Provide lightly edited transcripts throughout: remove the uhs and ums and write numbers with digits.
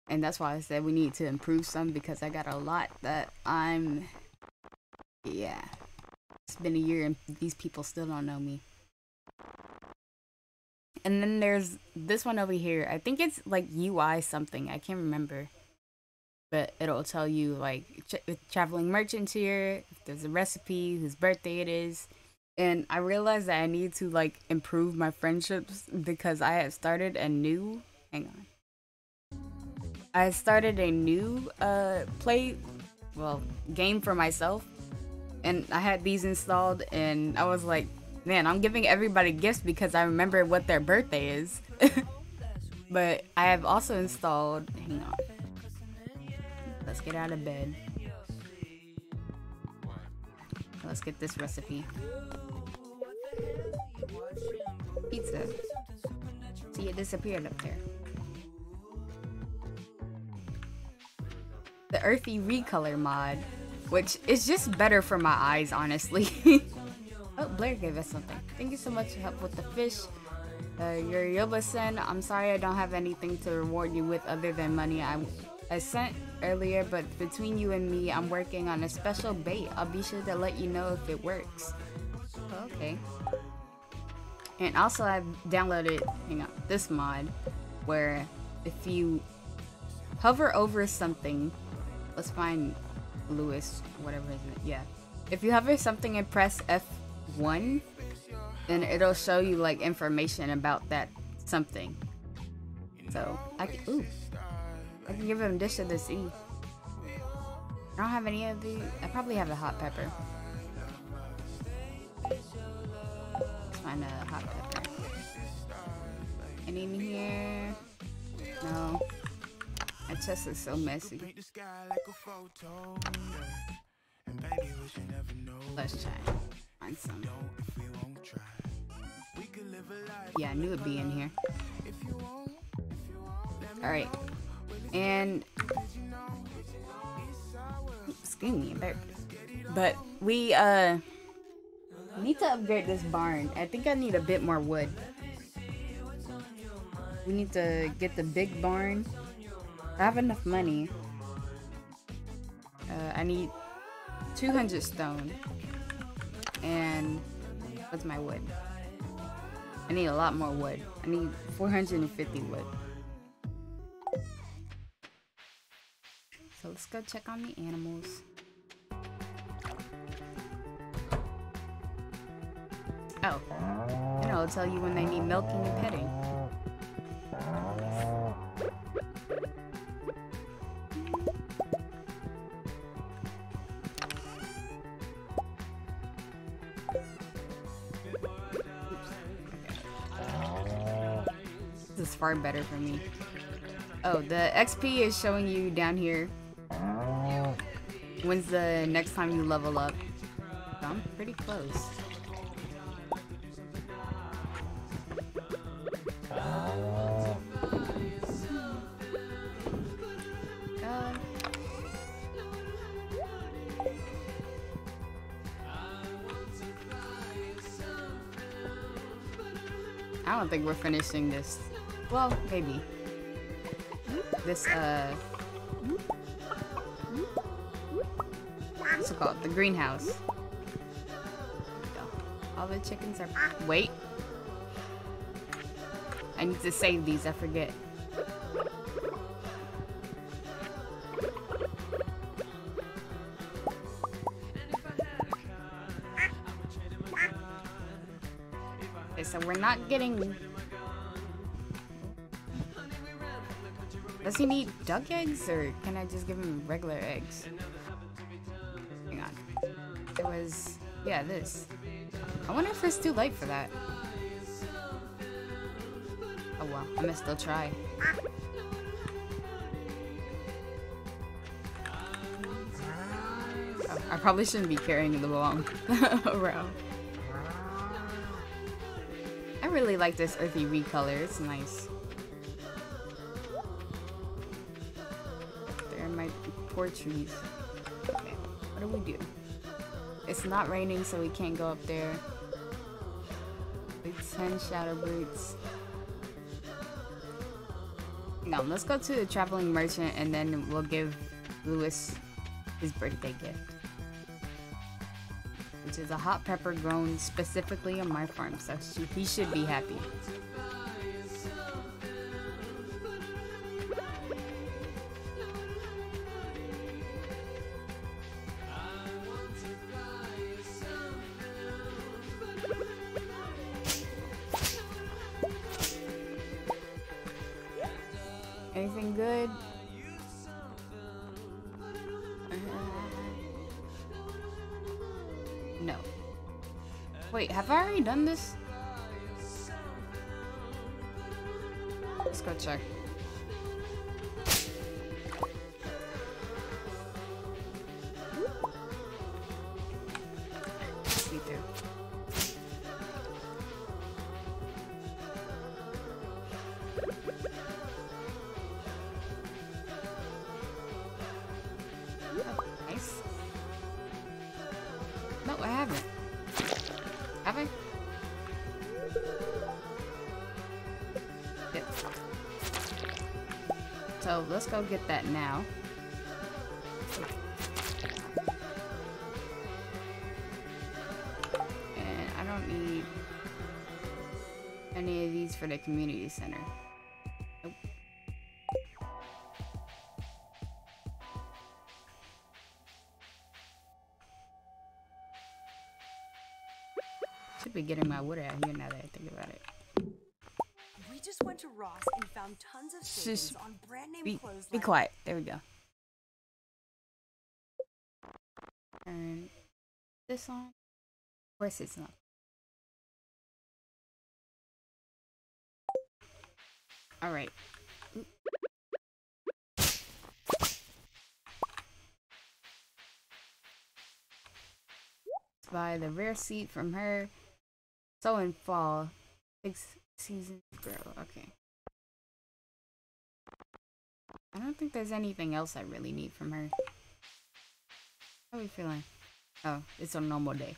And that's why I said we need to improve some, because I got a lot that yeah. It's been a year and these people still don't know me. And then there's this one over here. I think it's like UI something. I can't remember. But it'll tell you like traveling merchants here, if there's a recipe, whose birthday it is. And I realized that I need to like improve my friendships because I had started a new I started a new game for myself, and I had these installed, and I was like, man, I'm giving everybody gifts because I remember what their birthday is. But I have also installed, hang on, let's get out of bed. Let's get this recipe. Pizza. See, it disappeared up there. The earthy recolor mod, which is just better for my eyes, honestly. Oh, Blair gave us something. Thank you so much for help with the fish. Your Yoba-san, I'm sorry I don't have anything to reward you with other than money I sent earlier, but between you and me, I'm working on a special bait. I'll be sure to let you know if it works. Oh, okay. And also I've downloaded, this mod where if you hover over something, let's find Lewis, whatever his name, yeah. If you hover something and press F1, then it'll show you like information about that something. So I can give him a dish of the sea. I don't have any of these. I probably have a hot pepper. Let's find a hot pepper. Any in here? No. My chest is so messy. Let's try. Find some. Yeah, I knew it'd be in here. Alright. And excuse me, but we need to upgrade this barn. I think I need a bit more wood. We need to get the big barn. I have enough money. I need 200 stone. And what's my wood? I need a lot more wood. I need 450 wood. So let's go check on the animals. Oh, and it'll tell you when they need milking and petting. This is far better for me. Oh, the XP is showing you down here. When's the next time you level up? So I'm pretty close. I don't think we're finishing this. Well, maybe. This, what's it called? The greenhouse. All the chickens are... Wait. I need to save these, I forget. Okay, so we're not getting... Does he need duck eggs, or can I just give him regular eggs? Hang on. There was... Yeah, this. I wonder if it's too late for that. Oh well, I'm gonna still try. Oh, I probably shouldn't be carrying the ball around. I really like this earthy recolor, it's nice. There are my poor trees. Okay, what do we do? It's not raining, so we can't go up there. Like 10 shadow birds. Hang No, let's go to the traveling merchant and then we'll give Lewis his birthday gift. Which is a hot pepper grown specifically on my farm, so he should be happy. Anything good? No. Wait, have I already done this? Let's go check. See through. Oh, nice. No, I haven't. Have I? Yep. So let's go get that now. And I don't need any of these for the community center. Nope. Should be getting my wood out here now that I think about it. We just went to Ross and found tons of savings on brand name clothes. Be quiet. There we go. Turn this on. Of course it's not. Alright. Buy the rare seat from her. So in fall. 6 seasons girl. Okay. I don't think there's anything else I really need from her. How are we feeling? Oh, it's a normal day.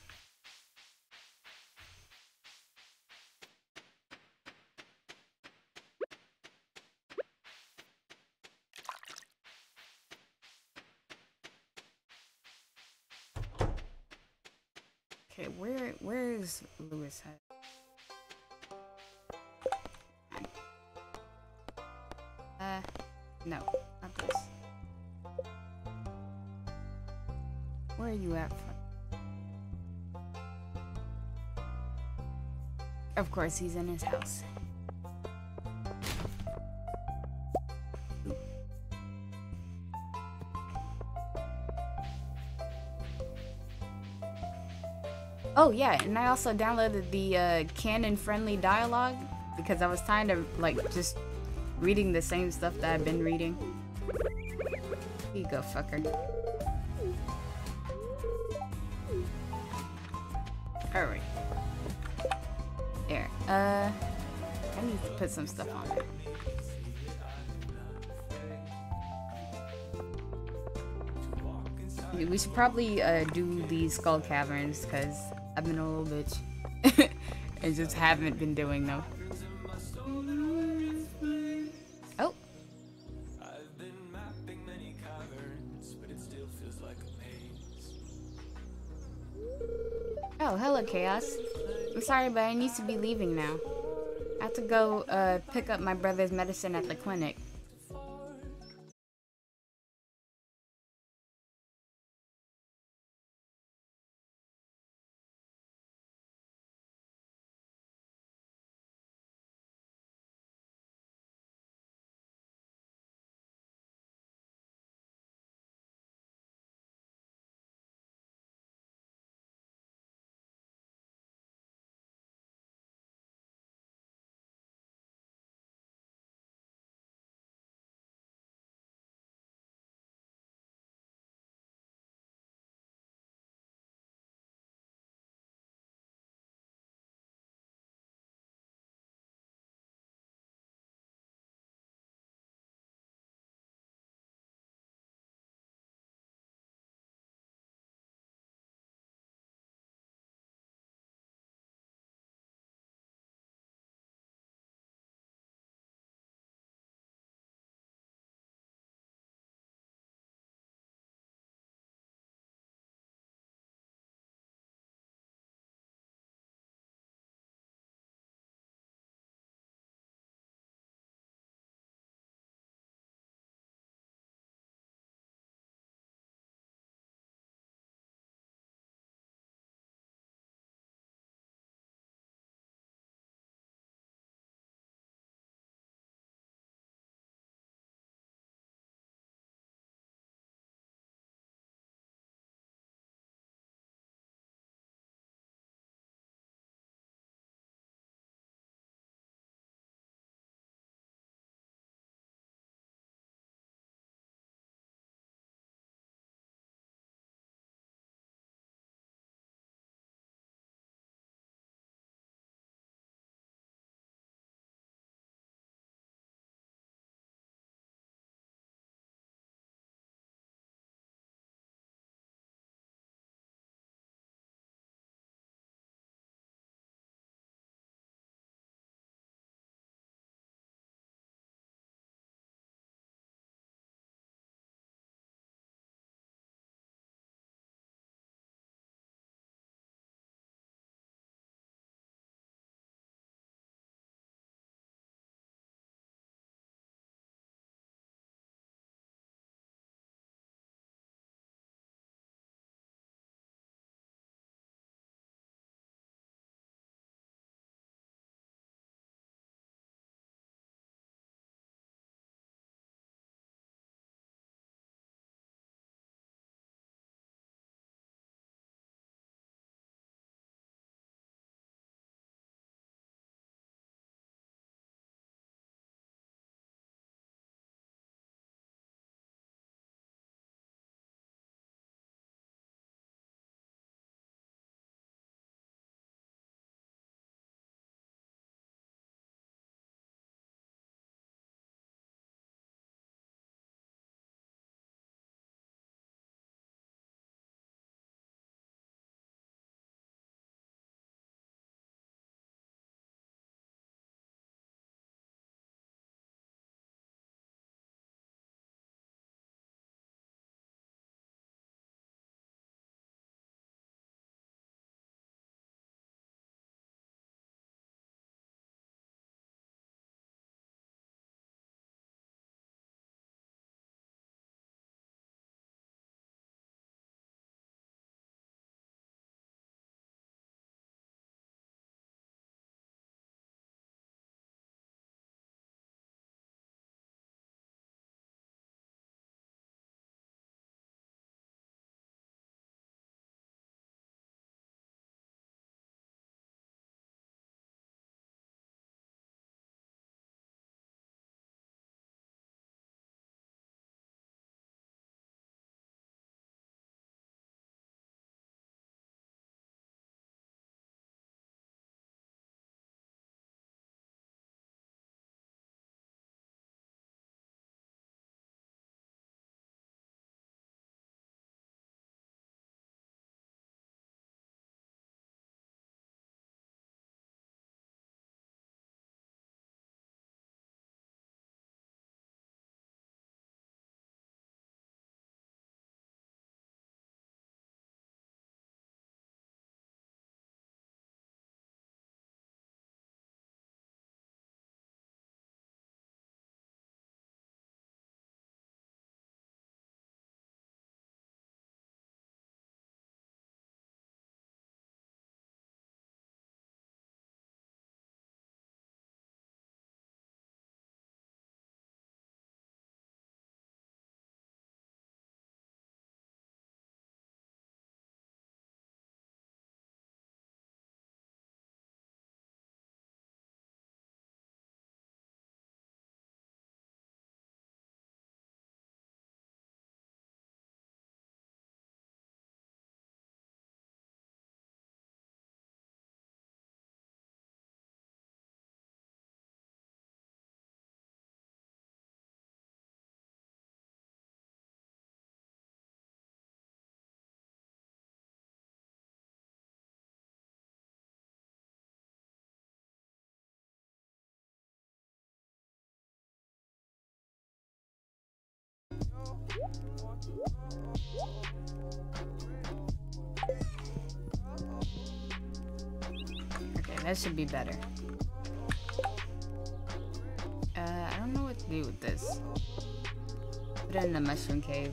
Okay, where is Lewis at? No, not this. Where are you at? Of course, he's in his house. Oh yeah, and I also downloaded the canon-friendly dialogue because I was tired of like just reading the same stuff that I've been reading. Here you go, fucker. Alright. There. I need to put some stuff on there. We should probably do these skull caverns because I've been a little bitch and just haven't been doing them. Oh. Oh, hello, Chaos. I'm sorry, but I need to be leaving now. I have to go pick up my brother's medicine at the clinic. Okay, that should be better. I don't know what to do with this. Put it in the mushroom cave.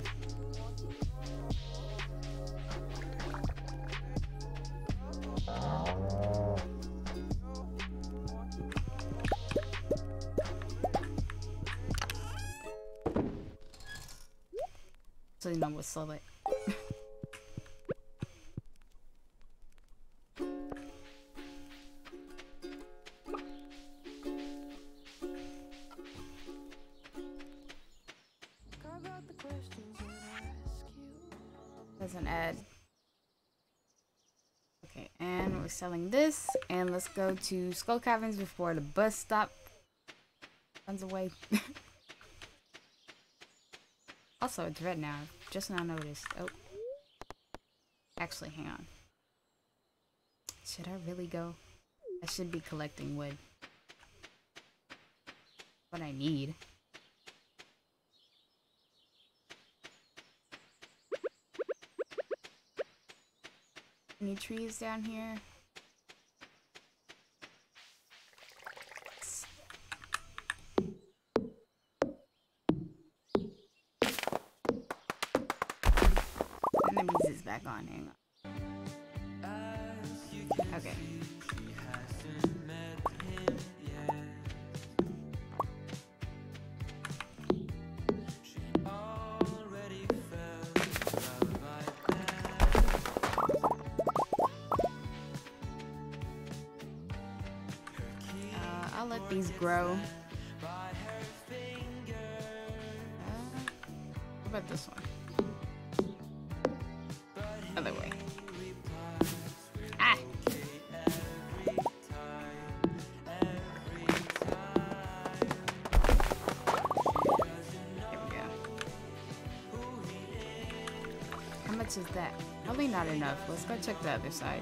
So you know what's solid. Doesn't add. Okay, and we're selling this, and let's go to Skull Caverns before the bus stop runs away. Also, it's red now. Just now noticed. Oh. Actually, hang on. Should I really go? I should be collecting wood. What I need. Any trees down here? And the music's back on. Hang on. Okay. I'll let these grow. What about this one? Other way. Ah! There we go. How much is that? Probably not enough. Let's go check the other side.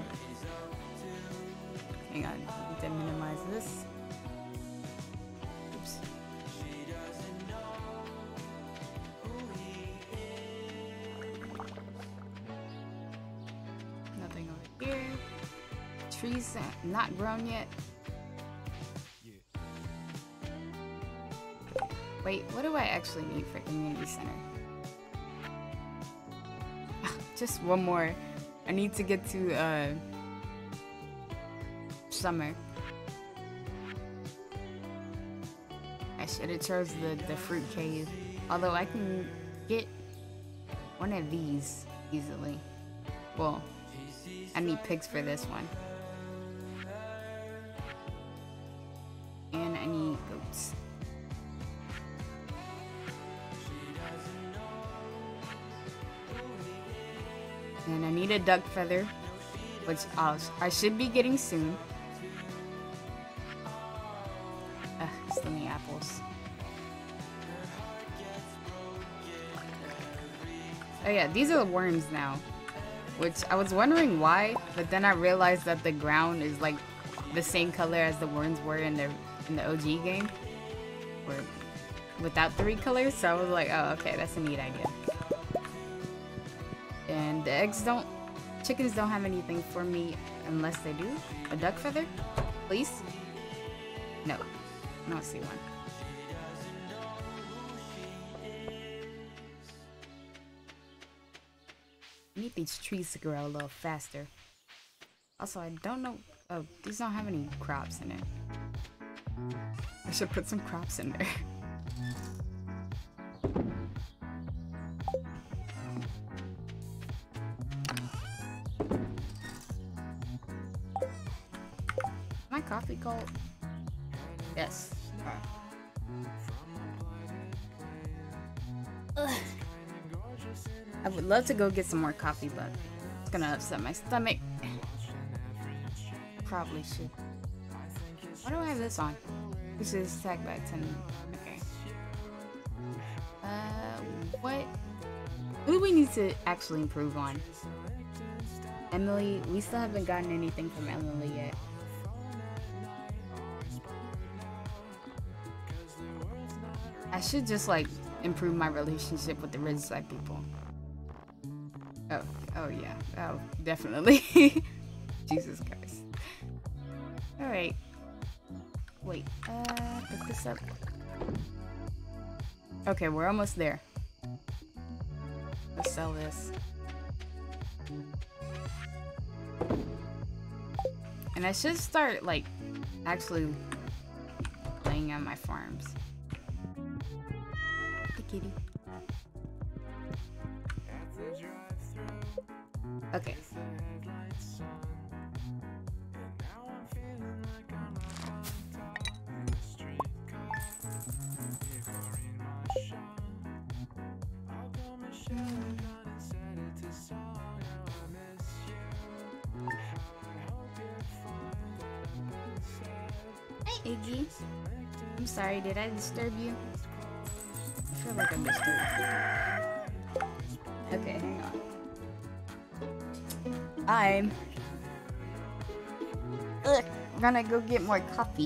Hang on. Need to minimize this. Oops. Nothing over here. Trees not grown yet. Wait, what do I actually need for community center? Just one more. I need to get to summer. I should have chose the fruit cave. Although I can get one of these easily. Well, I need pigs for this one. And I need goats. And I need a duck feather, which I should be getting soon. Still need apples. Oh yeah, these are the worms now. Which I was wondering why, but then I realized that the ground is like the same color as the worms were in the OG game. Or without the recolors, so I was like, oh okay, that's a neat idea. And the chickens don't have anything for me unless they do. A duck feather? Please? No. I don't see one. I need these trees to grow a little faster. Also, I don't know. Oh, these don't have any crops in it. I should put some crops in there. My coffee cold? Yes. I would love to go get some more coffee, but it's gonna upset my stomach. Probably should. Why do I have this on? This is tag back 10. Okay. What do we need to actually improve on? Emily, we still haven't gotten anything from Emily yet. I should just like improve my relationship with the Ridgeside people. Oh yeah. Oh, definitely. Jesus Christ. Alright. Wait, pick this up. Okay, we're almost there. Let's sell this. And I should start, like, actually laying on my farms. The kitty. Okay. Hi, Iggy. I'm sorry, did I disturb you? I feel like I'm disturbed. Okay, hang on. I'm gonna go get more coffee.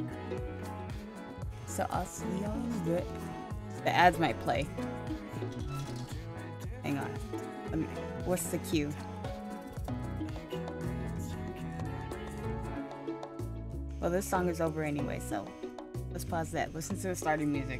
So I'll see y'all in a bit. The ads might play. Hang on. What's the cue? Well, this song is over anyway, so let's pause that. Listen to the starting music.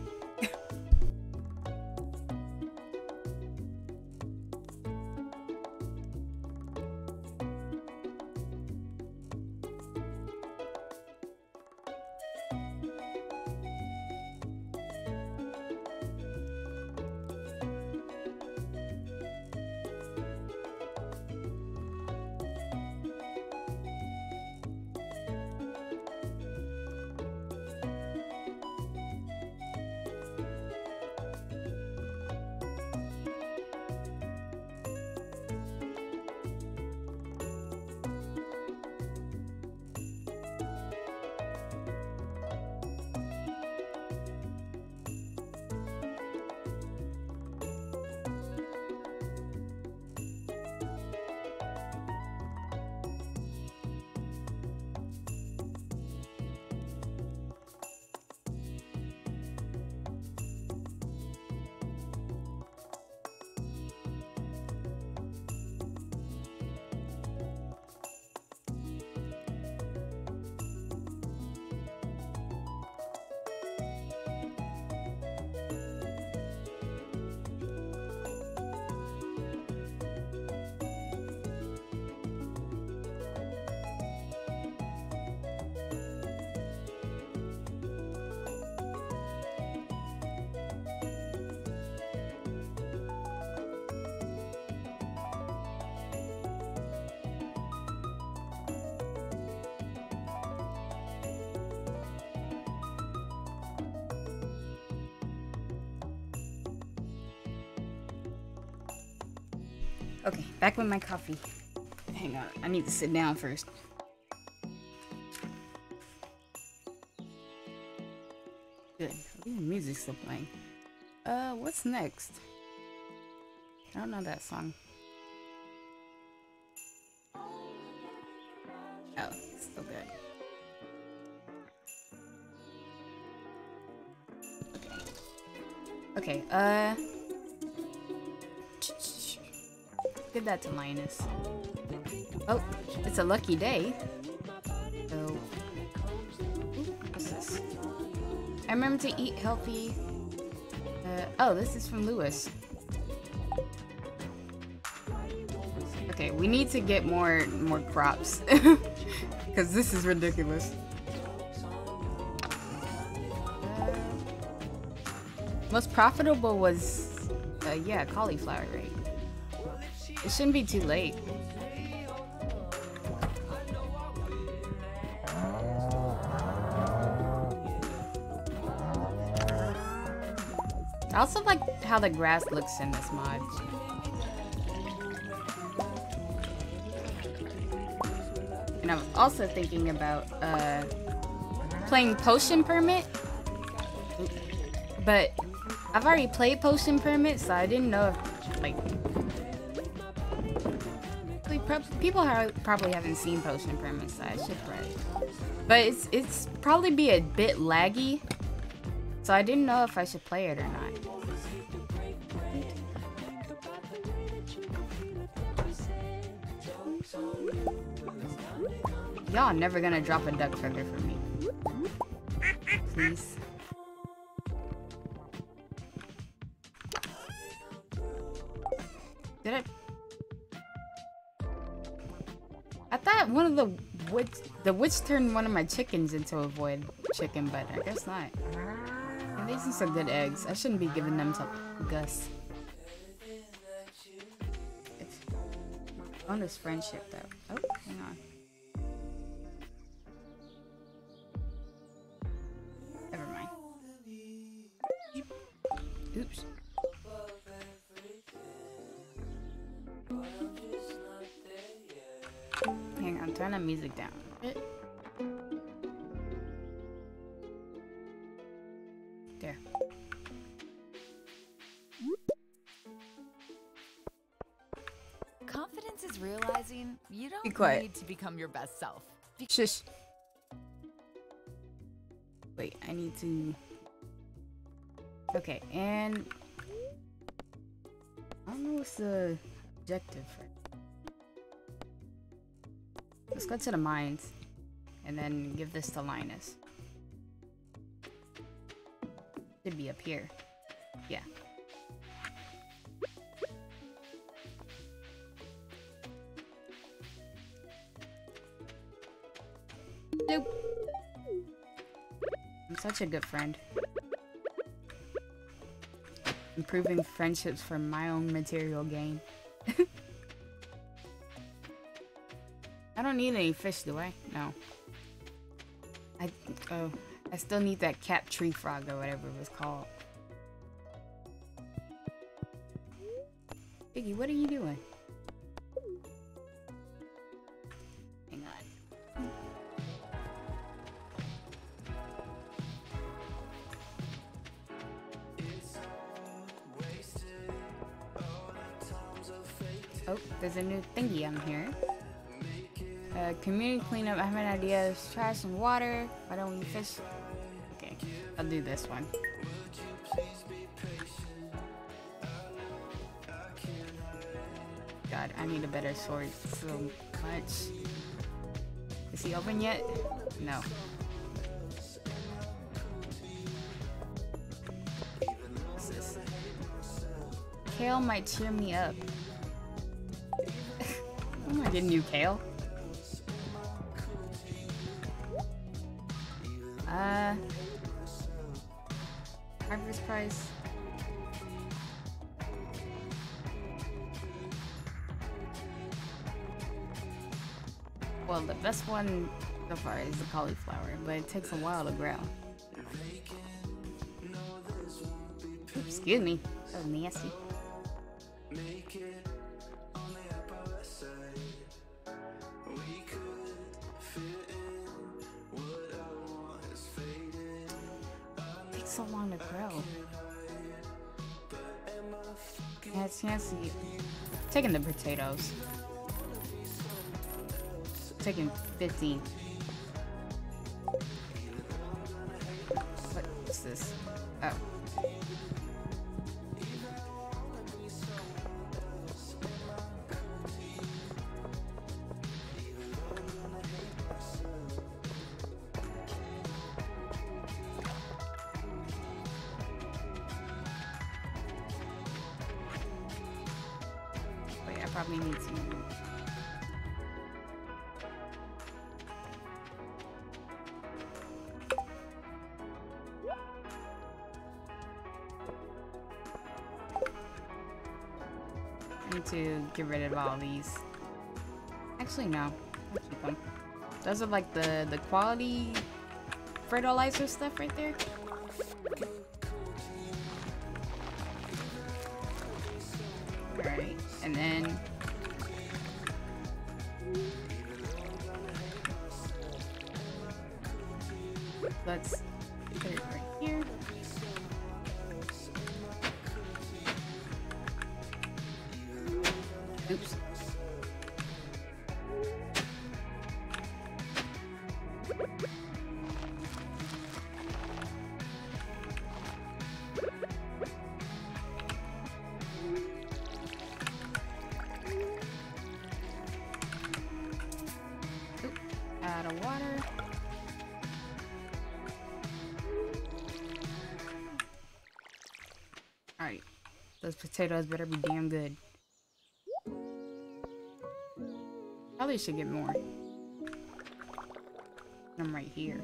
Okay, back with my coffee. Hang on, I need to sit down first. Good. Ooh, music's still playing. What's next? I don't know that song. Oh, it's still good. Okay, give that to Linus. Oh, it's a lucky day. So, what's this? I remember to eat healthy. Oh, this is from Lewis. Okay, we need to get more crops because this is ridiculous. Most profitable was, yeah, cauliflower, right? It shouldn't be too late. I also like how the grass looks in this mod. And I was also thinking about playing Potion Permit, but I've already played Potion Permit, so I didn't know if, like, people probably haven't seen Potion Permit, so I should play. But it's probably be a bit laggy. So I didn't know if I should play it or not. Y'all never gonna drop a duck feather for me. Please. Did I? I thought one of the witch turned one of my chickens into a void chicken, but I guess not. And these are some good eggs. I shouldn't be giving them to Gus. It's bonus friendship though. Oh, hang on. Never mind. Oops. Hang on, turn the music down. There. Confidence is realizing you don't need to become your best self. Shush. Wait, I need to... Okay, and... I don't know what's the objective for... Let's go to the mines. And then give this to Linus. Should be up here. Yeah. Nope. I'm such a good friend. Improving friendships for my own material gain. I don't need any fish, do I? No. I still need that cap tree frog or whatever it was called. Piggy, what are you doing? Hang on. Oh, there's a new thingy on here. Community cleanup. I have an idea. Trash and water. Why don't we fish? Okay, I'll do this one. God, I need a better sword so much. Is he open yet? No. What's this? Kale might cheer me up. I'm not getting you, Kale. Harvest price. Well, the best one so far is the cauliflower, but it takes a while to grow. Oops, excuse me, that was nasty. So long to grow. Yeah, it's fancy. Taking the potatoes. Taking 15. What's this? Oh. Probably need to. I need to get rid of all these. Actually, no. I'll keep them. Those are like the quality fertilizer stuff right there. Alright, and then let's put it right here. Oops. Those potatoes better be damn good. Probably should get more. I'm right here.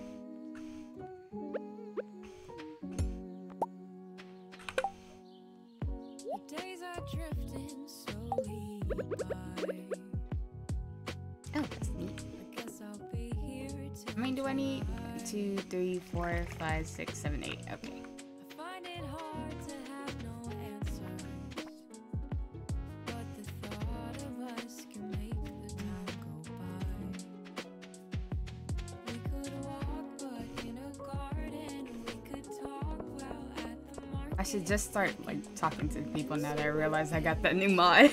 The days are drifting slowly by. Oh, that's neat. I guess I'll be here till How many do I need? 1, 2, 3, 4, 5, 6, 7, 8. Okay. I find it hard to have no answers, but the thought of us can make the time go by. We could walk, but in a garden. We could talk while at the market. I should just start like talking to people now that I realize I got that new mod.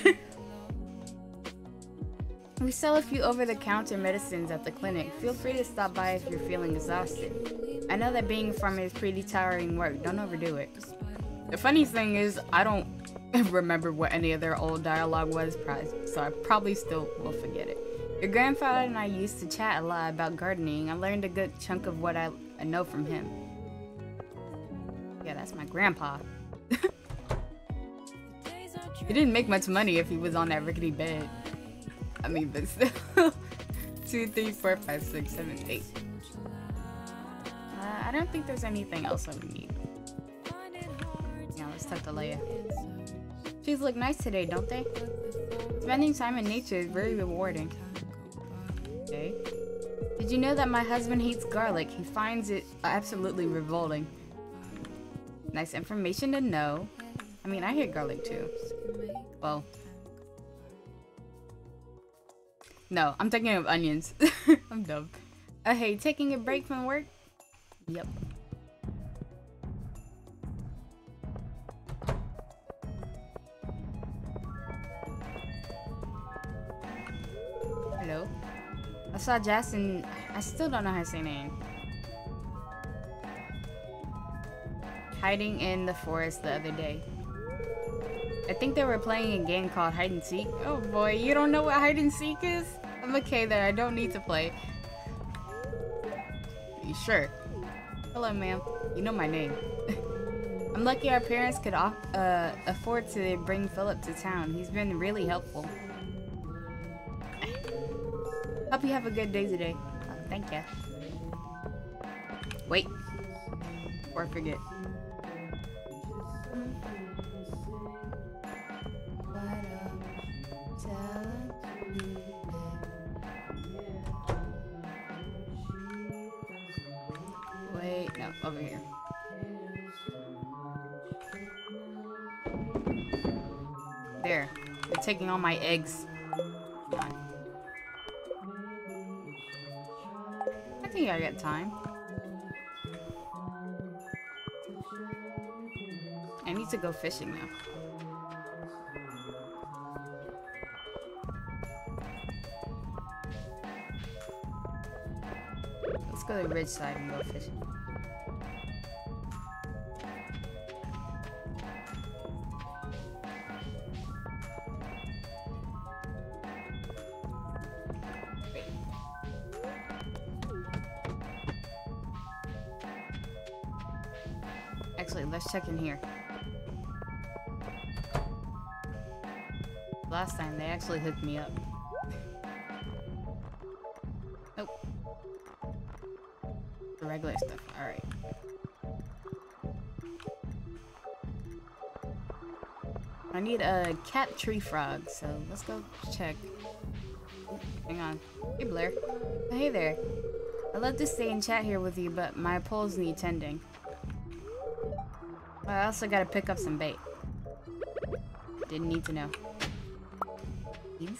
We sell a few over-the-counter medicines at the clinic. Feel free to stop by if you're feeling exhausted. I know that being a farmer is pretty tiring work. Don't overdo it. The funny thing is, I don't remember what any of their old dialogue was, so I probably still will forget it. Your grandfather and I used to chat a lot about gardening. I learned a good chunk of what I know from him. Yeah, that's my grandpa. He didn't make much money if he was on that rickety bed. I mean, but still. 2, 3, 4, 5, 6, 7, 8. I don't think there's anything else I would need. Yeah, let's talk to Leia. Trees look nice today, don't they? Spending time in nature is very rewarding. Okay. Did you know that my husband hates garlic? He finds it absolutely revolting. Nice information to know. I mean, I hate garlic too. Well. No, I'm thinking of onions. I'm dumb. Hey, taking a break from work? Yep. Hello? I saw Jason. I still don't know how to say name. Hiding in the forest the other day. I think they were playing a game called hide and seek. Oh boy, you don't know what hide and seek is? I'm okay there, I don't need to play. You sure? Hello ma'am, you know my name. I'm lucky our parents could afford to bring Philip to town. He's been really helpful. Hope you have a good day today. Thank ya. Wait. Before I forget. Wait, no, over here. There. They're taking all my eggs. Come on. I think I got time. I need to go fishing now. Let's go to the ridge side and go fishing. Actually, let's check in here. Last time they actually hooked me up. Nope. The regular stuff. Alright. I need a cat tree frog, so let's go check. Ooh, hang on. Hey Blair. Oh, hey there. I'd love to stay and chat here with you, but my poles need tending. I also gotta pick up some bait. Didn't need to know. These?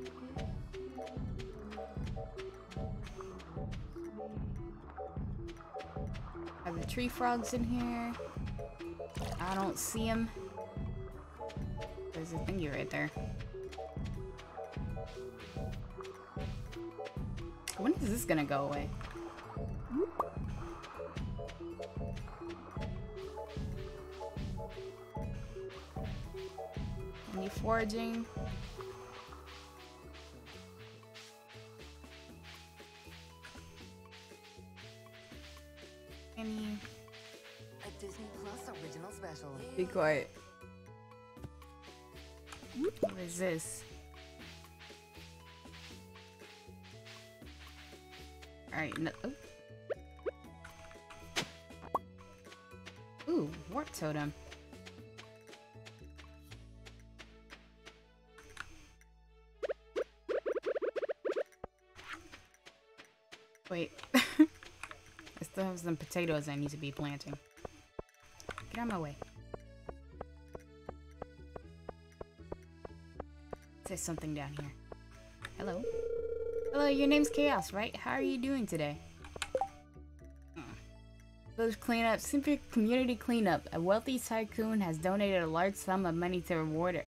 Are the tree frogs in here? I don't see them. There's a thingy right there. When is this gonna go away? Any foraging? Any? A Disney Plus original special. Be quiet. What is this? Alright, no. Oh. Ooh, warp totem. Wait. I still have some potatoes I need to be planting. Get out of my way. There's something down here. Hello? Hello, your name's Chaos, right? How are you doing today? Village cleanup, simple community cleanup. A wealthy tycoon has donated a large sum of money to reward it.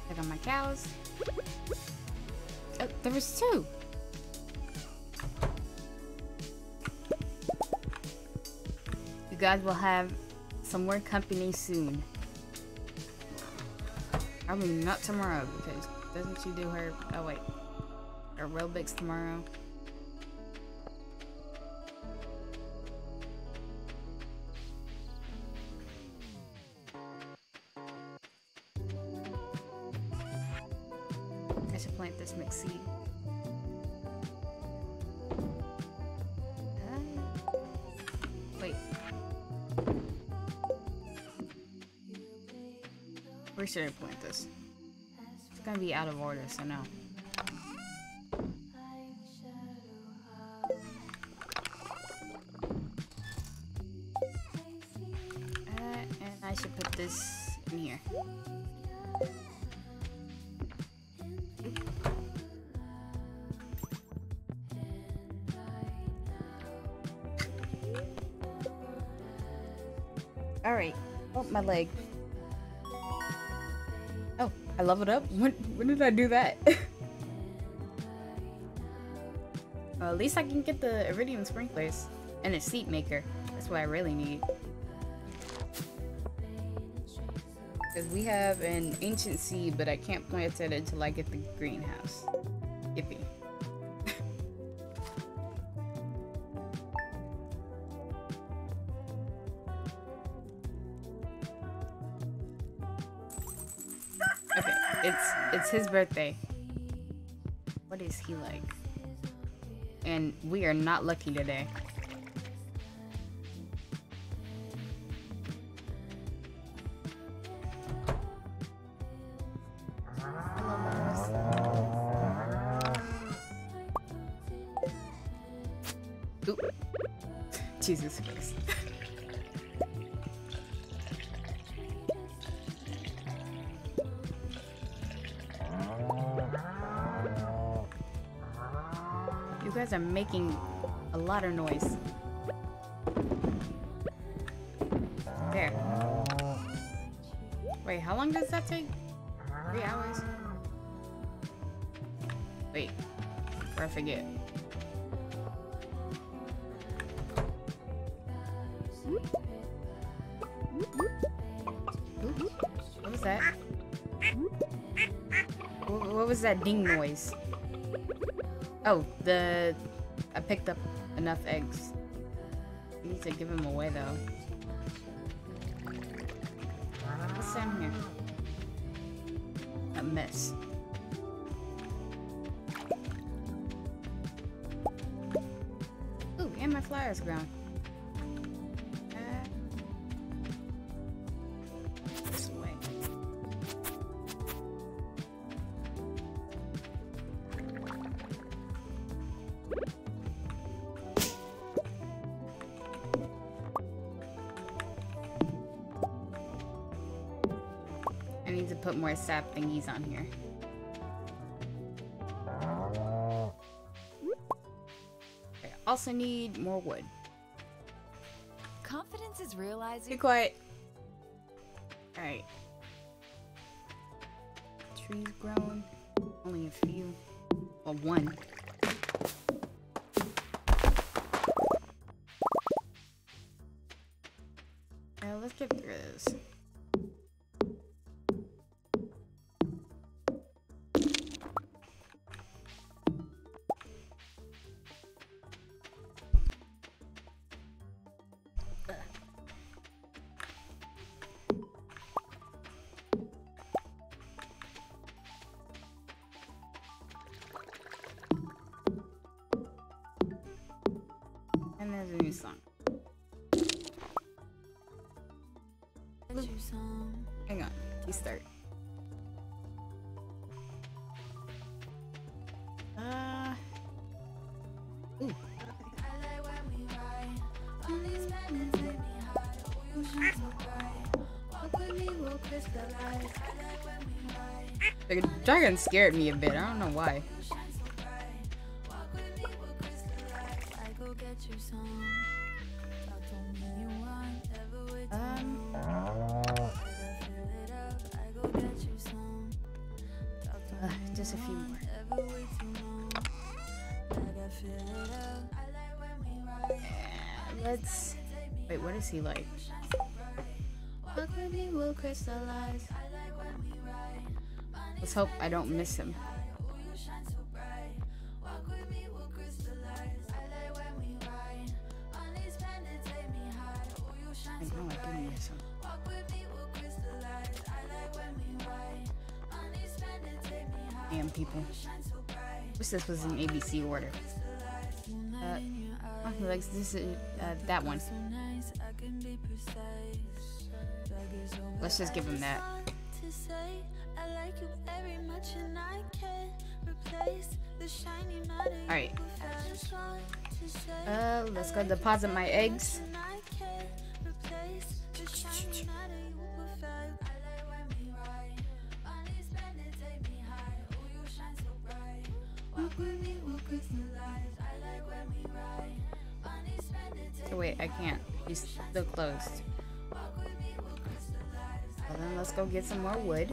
Check on my cows. Oh, there was 2. You guys will have some more company soon. Probably not tomorrow because doesn't she do her? Oh wait, aerobics tomorrow. I should plant this mixed seed. Wait. Where should I plant this? It's gonna be out of order, so no. And I should put this in here. Alright. Oh, my leg. Oh, I leveled up? When did I do that? Well, at least I can get the iridium sprinklers and a seat maker. That's what I really need. Because we have an ancient seed, but I can't plant it until I get the greenhouse. Yippee. It's his birthday. What is he like? And we are not lucky today. Oop. Jesus Christ. You guys are making a lot of noise. There. Wait, how long does that take? 3 hours? Wait, or I forget. What was that? What was that ding noise? Oh, I picked up enough eggs. I need to give them away though. What's down here? A mess. Ooh, and my flower's grown. This way. I need to put more sap thingies on here. I also need more wood. Confidence is realizing. Be quiet. Alright. Trees grown. Only a few. Well, one. Let's get through this. And there's a new song. Hang on, restart. Ooh. The dragon scared me a bit. I don't know why. Just a few more. Let's... Wait, what is he like? Walk with me, will crystallize. Let's hope I don't miss him. I know I didn't miss him. Damn people. Wish this was in ABC order. He likes this that one. Let's just give him that. Alright. Let's go deposit my eggs. Oh, wait, I can't. He's still closed. Well, then let's go get some more wood.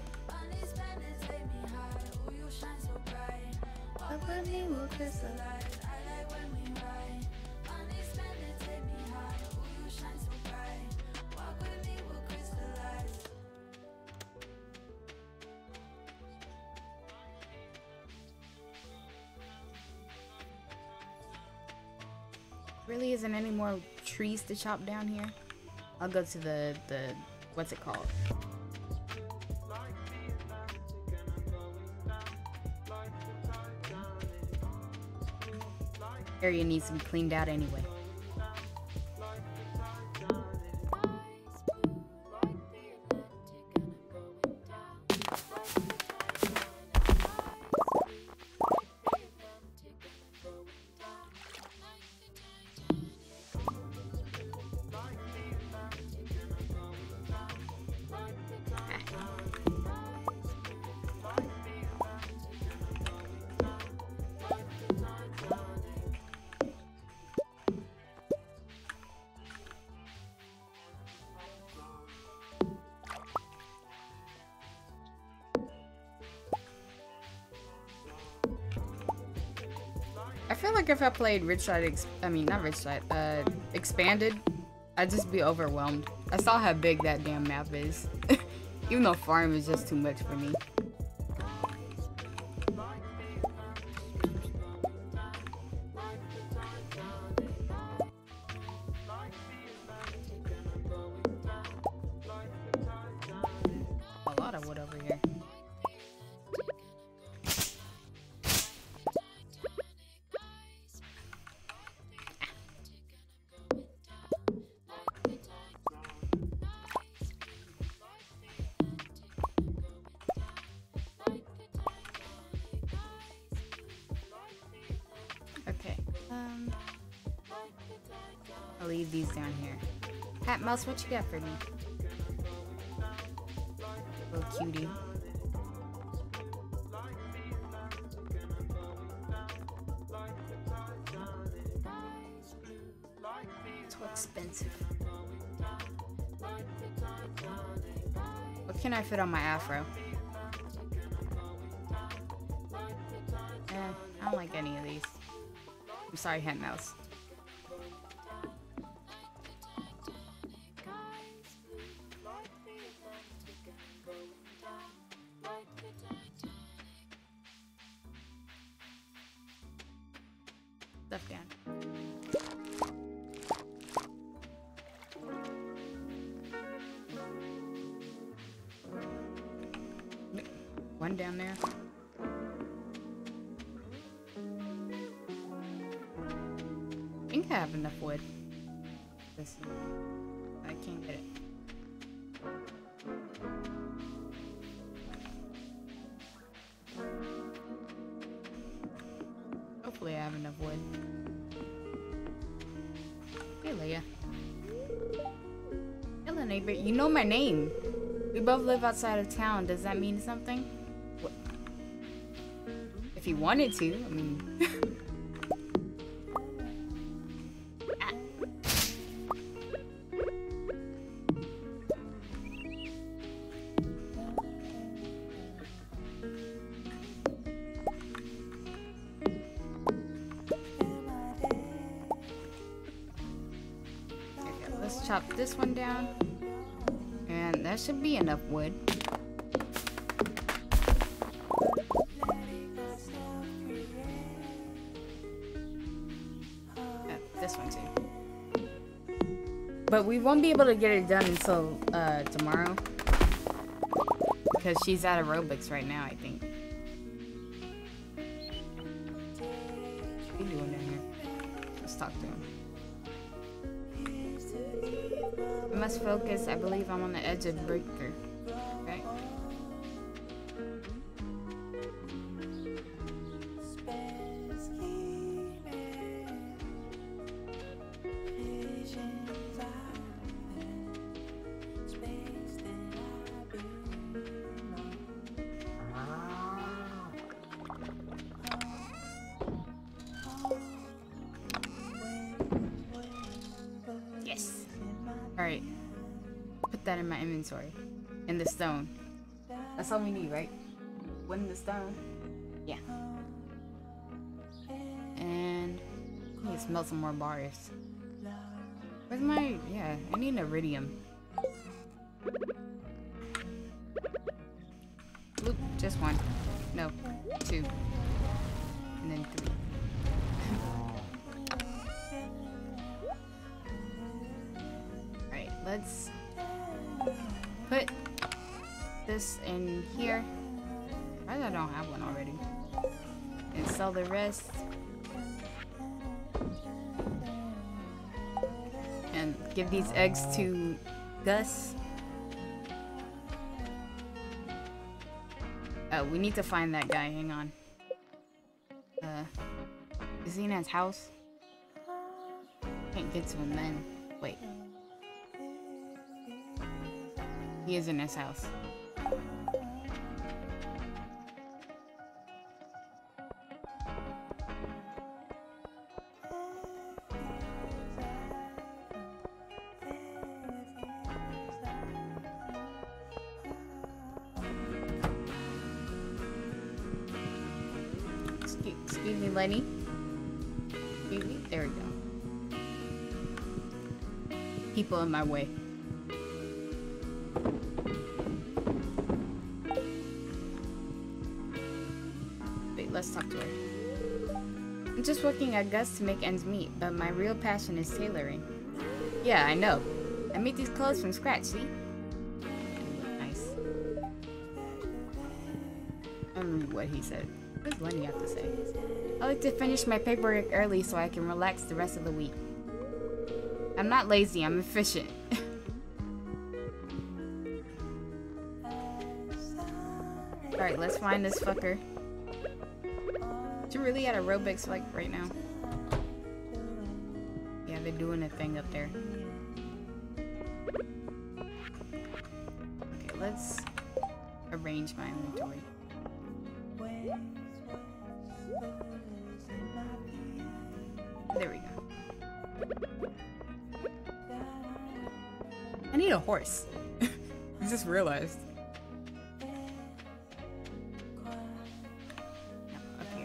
Really isn't any more trees to chop down here. I'll go to the what's it called? Area needs to be cleaned out anyway. I feel like if I played Rich Side, not Rich Side, Expanded, I'd just be overwhelmed. I saw how big that damn map is. Even though farm is just too much for me. A lot of wood over here. I'll leave these down here. Hat Mouse, what you got for me? Little cutie. It's so expensive. What can I fit on my afro? I don't like any of these. I'm sorry, Hat Mouse. Stuff down. One down there. I think I have enough wood. This, I can't get it. Hopefully I have enough wood. Hey, Leia. Hello, neighbor. You know my name. We both live outside of town. Does that mean something? What? If you wanted to, I mean... chop this one down. And that should be enough wood. This one too. But we won't be able to get it done until tomorrow. Because she's at aerobics right now, I think. What are you doing down here? Let's talk to him. I must focus. I believe I'm on the edge of breaker. Okay. Yes. Alright. Put that in my inventory. In the stone. That's all we need, right? Wood in the stone. Yeah. And I need to smelt some more bars. Where's my... yeah, I need iridium. Oop, just one. No, two. And then three. Alright, let's put this in here. I don't have one already. And sell the rest. And give these eggs to Gus. Oh, we need to find that guy. Hang on. Is he in his house? Can't get to him then. Wait. He is in his house. Excuse me, Lenny. Excuse me. There we go. People in my way. Wait, let's talk to her. I'm just working at Gus to make ends meet, but my real passion is tailoring. Yeah, I know. I made these clothes from scratch, see? They look nice. I don't remember what he said. What does Lenny have to say? I like to finish my paperwork early so I can relax the rest of the week. I'm not lazy, I'm efficient. Alright, let's find this fucker. Is she really at aerobics like right now? Yeah, they're doing a thing up there. Okay, let's arrange my inventory. There we go. I need a horse. I just realized. Up here.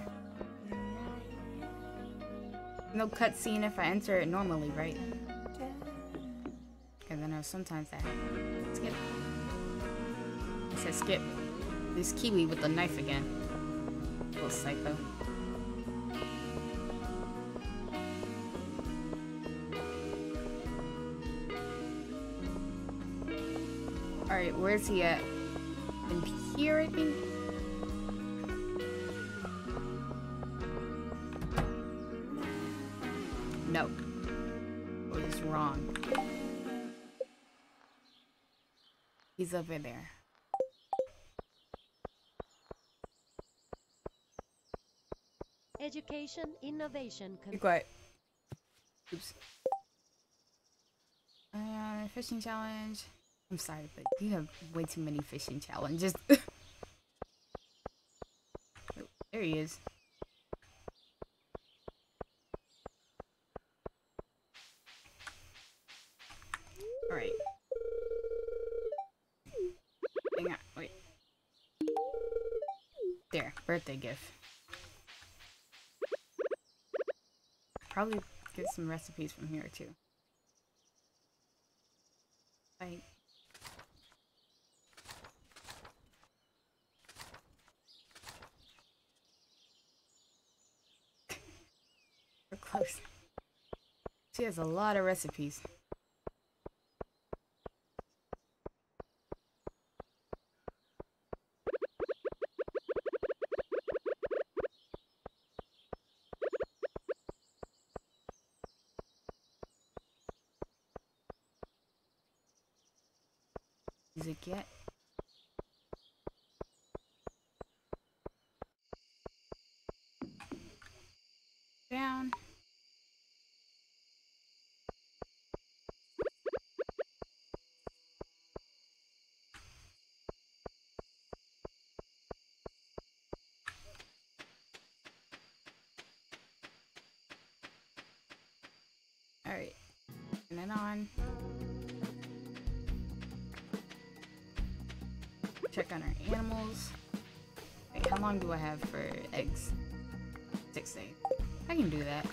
No cutscene if I enter it normally, right? Because I know sometimes that happens. Skip. It says skip. This Kiwi with the knife again. Little psycho. Alright, where's he at? In here, I think? No. I was wrong. He's over there. Education, innovation. Be quiet. Oops. Fishing challenge. I'm sorry, but you have way too many fishing challenges. Oh, there he is. Alright. Hang on, wait. There, birthday gift. Probably get some recipes from here too. Right. We're close. She has a lot of recipes. Music yet? Down. Alright. And then on. Check on our animals. Wait, how long do I have for eggs? 6 eggs. I can do that.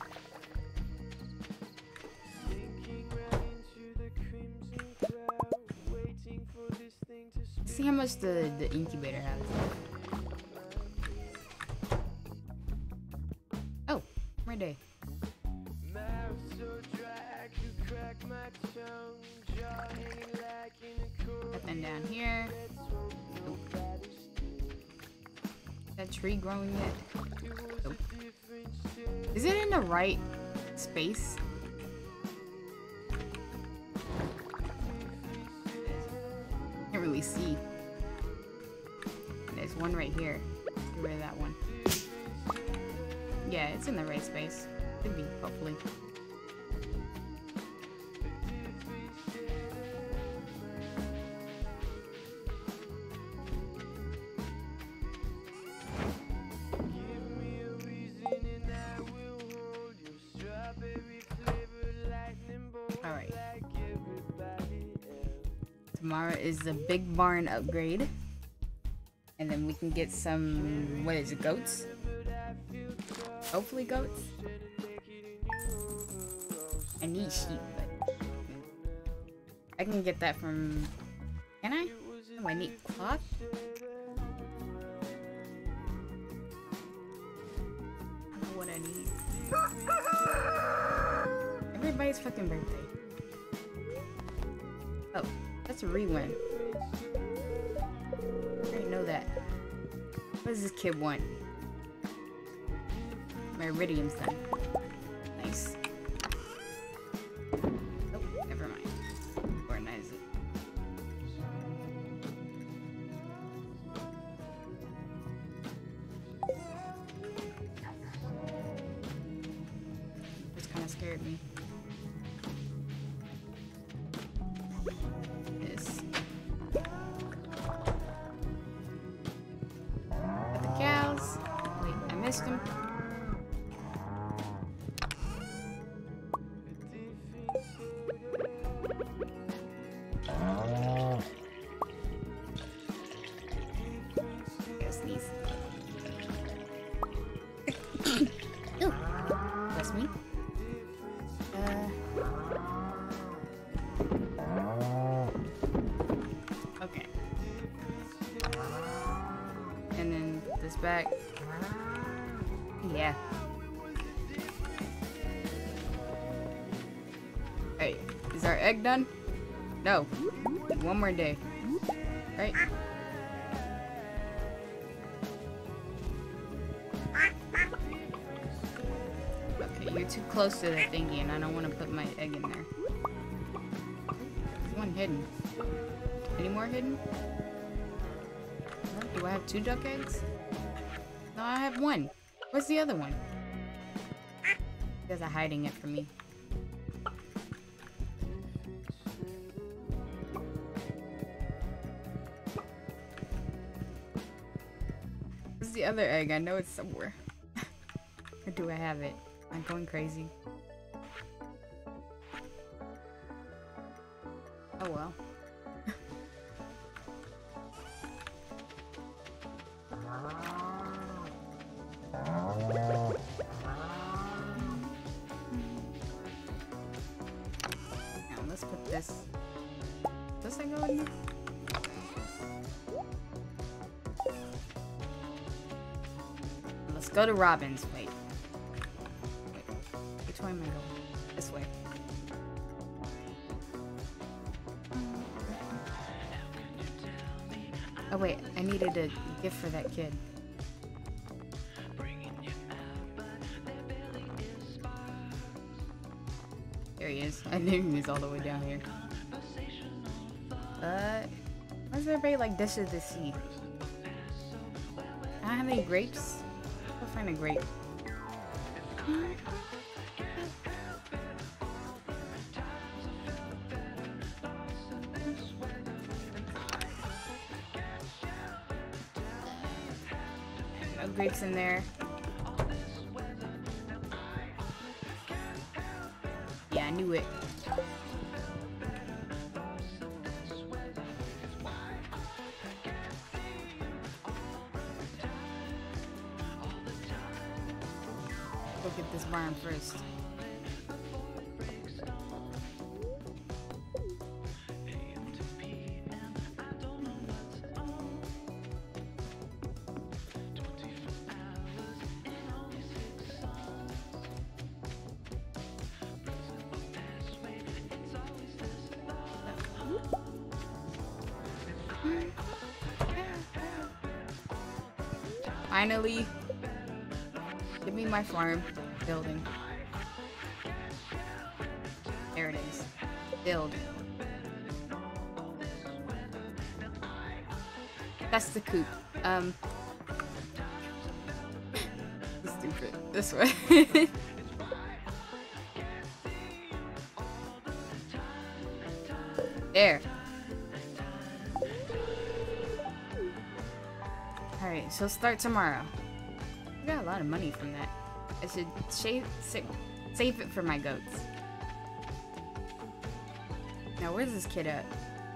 See how much the incubator has. Oh, right day. Nothing down here. Nope. That tree growing yet? Nope. Is it in the right space? Can't really see. And there's one right here. Get rid of that one. Yeah, it's in the right space. Could be, hopefully. Alright. Tomorrow is the big barn upgrade. And then we can get some, what is it, goats? Hopefully goats. I need sheep, but I can get that from, can I? Oh, I need cloth? I don't know what I need. Everybody's fucking birthday. Oh, that's a re-win. I already know that. What does this kid want? My iridium's done. Nice. Oh, never mind. Organize it. This kind of scared me. This. Got the cows. Wait, I missed them. Sneeze. Ooh, that's me. Okay. And then this back. Yeah. Hey, is our egg done? No. One more day. Right? Okay, you're too close to the thingy and I don't want to put my egg in there. There's one hidden. Any more hidden? Do I have 2 duck eggs? No, I have 1. Where's the other one? You guys are hiding it from me. Where's the other egg? I know it's somewhere. Or do I have it? I'm going crazy. Oh well. Now let's put this must I go in there? Let's go to Robin's. Wait. Which way am I going? This way. Oh wait, I needed a gift for that kid. There he is. I knew he was all the way down here. Where's everybody like dishes to see? I don't have any grapes. I'll find a grape. No grapes in there. Yeah, I knew it. Go get this barn first. Finally, give me my farm building. There it is. Build. That's the coop. Stupid. This way. There. Alright, so start tomorrow. I got a lot of money from that. I should save it for my goats. Now, where's this kid at?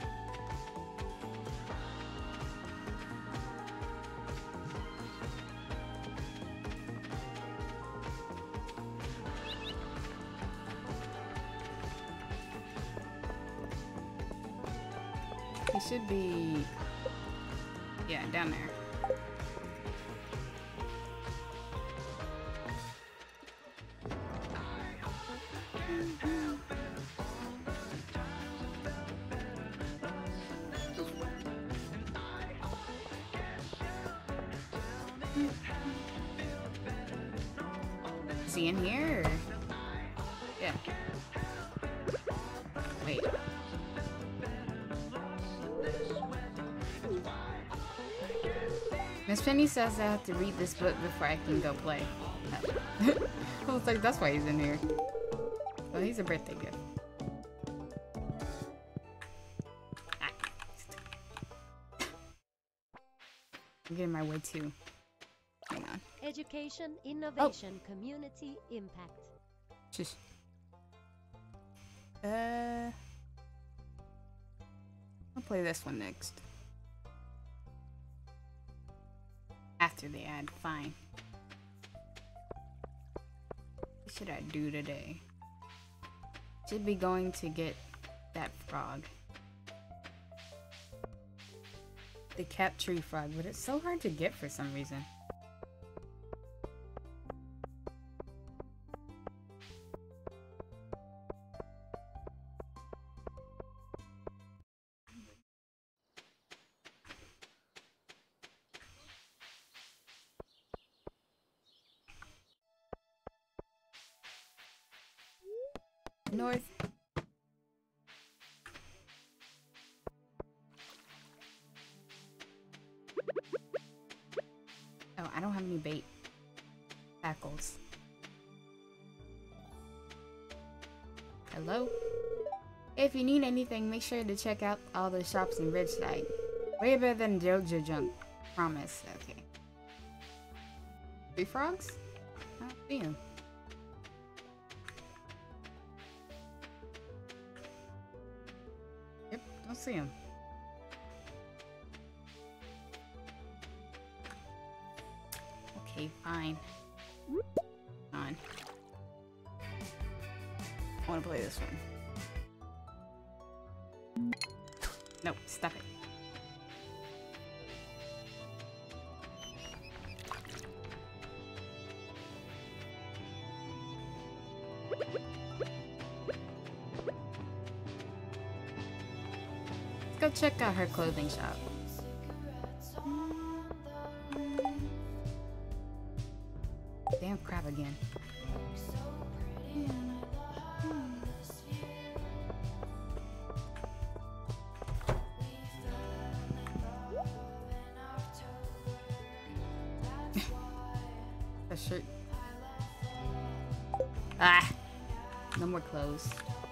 He should be... yeah, down there. Is he in here? Or? Yeah. Wait. Miss Penny says I have to read this book before I can go play. I was like, that's why he's in here. Well, he's a birthday gift. I'm getting my way too. Hang on. Education, innovation, community impact. Shush. I'll play this one next. After the ad, fine. What should I do today? Should be going to get that frog. The cap tree frog, but it's so hard to get for some reason. North. Oh, I don't have any bait. Tackles. Hello? If you need anything, make sure to check out all the shops in Ridgeside. Way better than Jojo Junk. Promise. Okay. 3 frogs? I don't see them. Yep, don't see them. Okay, fine. On. I want to play this one. Nope, stop it. Let's go check out her clothing shop. Damn crap again. A shirt. Ah! No more clothes.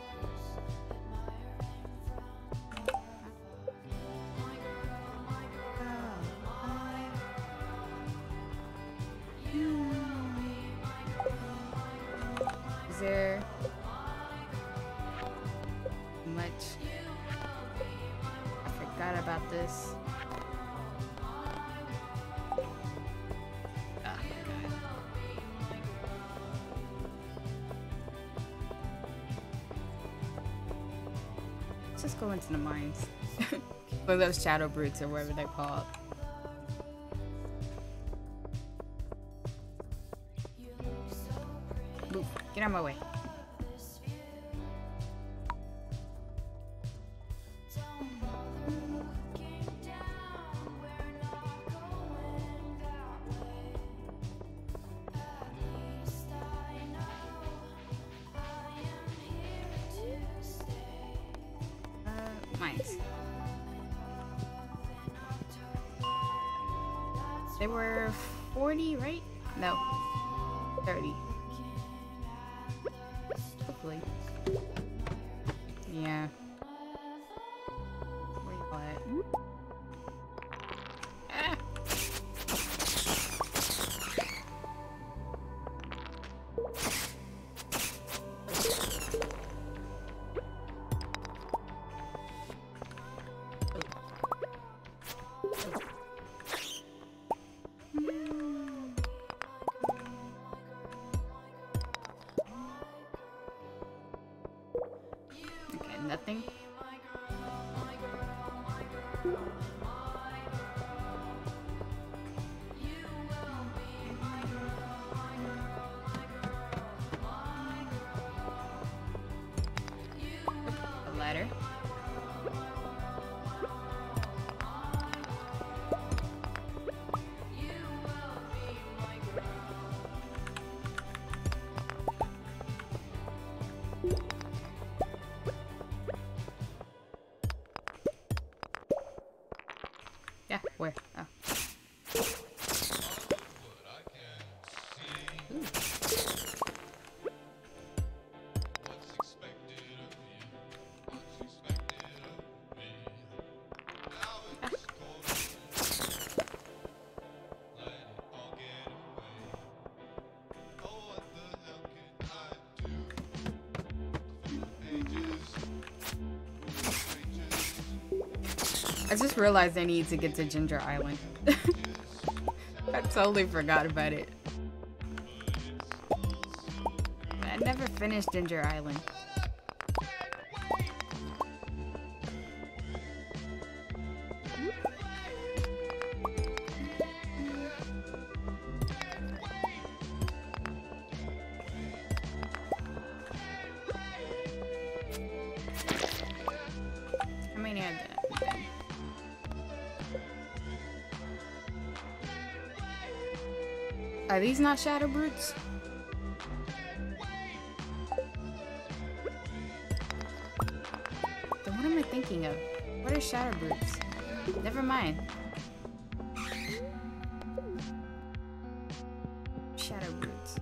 Is there much? I forgot about this. Oh my god. Let's just go into the mines. Or those shadow brutes or whatever they're called. Move. Get out of my way. Mines. They were 40, right? No. 30. Hopefully. Yeah. Where you at? Ah! Okay, nothing. A ladder. Yeah, where? Oh. Ooh. I just realized I need to get to Ginger Island. I totally forgot about it. I never finished Ginger Island. How many I got? Are these not shadow brutes? Then what am I thinking of? What are shadow brutes? Never mind. Shadow brutes.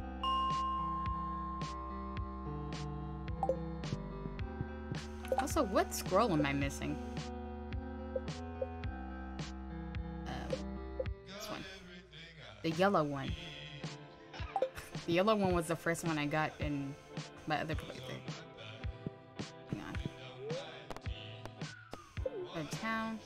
Also, what scroll am I missing? This one. The yellow one. The yellow one was the first one I got in my other playthrough. Hang on. Go to town.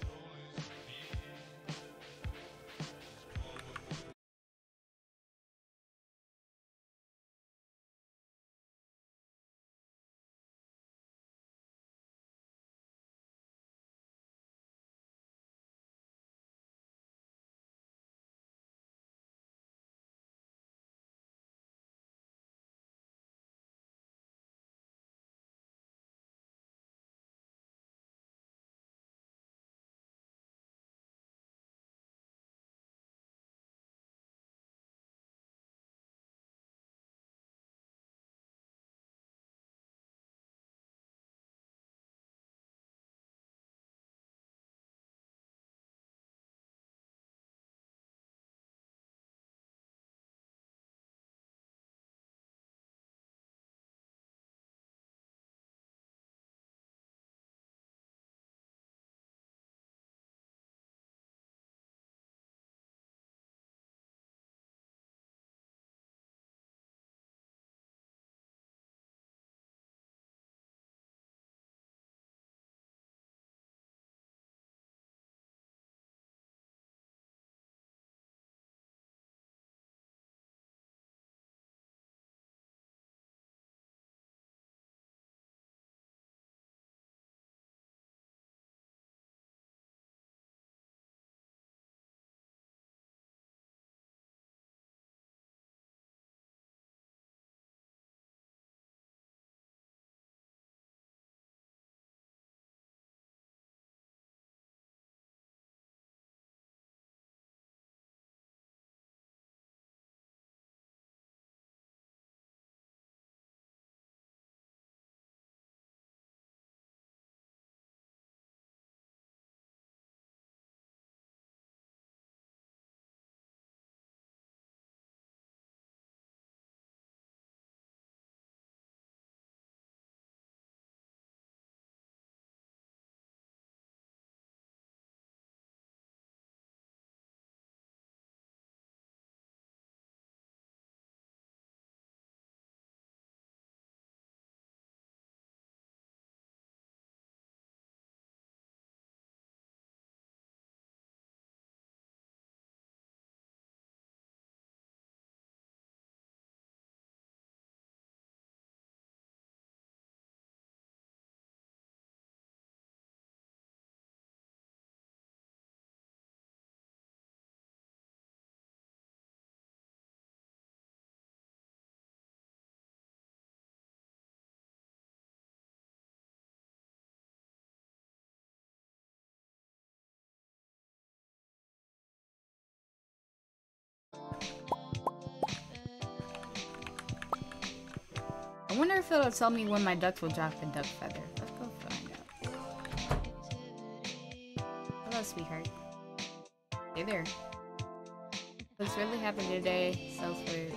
wonder if it'll tell me when my ducks will drop the duck feather. Let's go find out. Hello, sweetheart. Hey there. Was really happy today. Self food.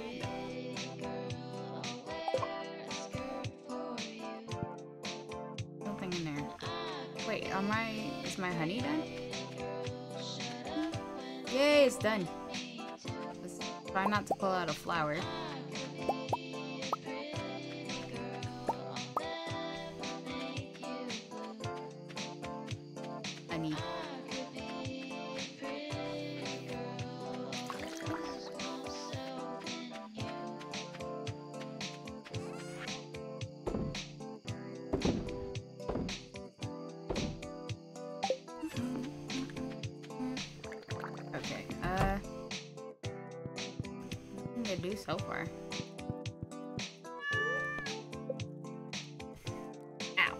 Nothing in there. Wait, is my honey done? Yay, it's done. Let's try not to pull out a flower. Honey. Okay, nothing to do so far. Ow.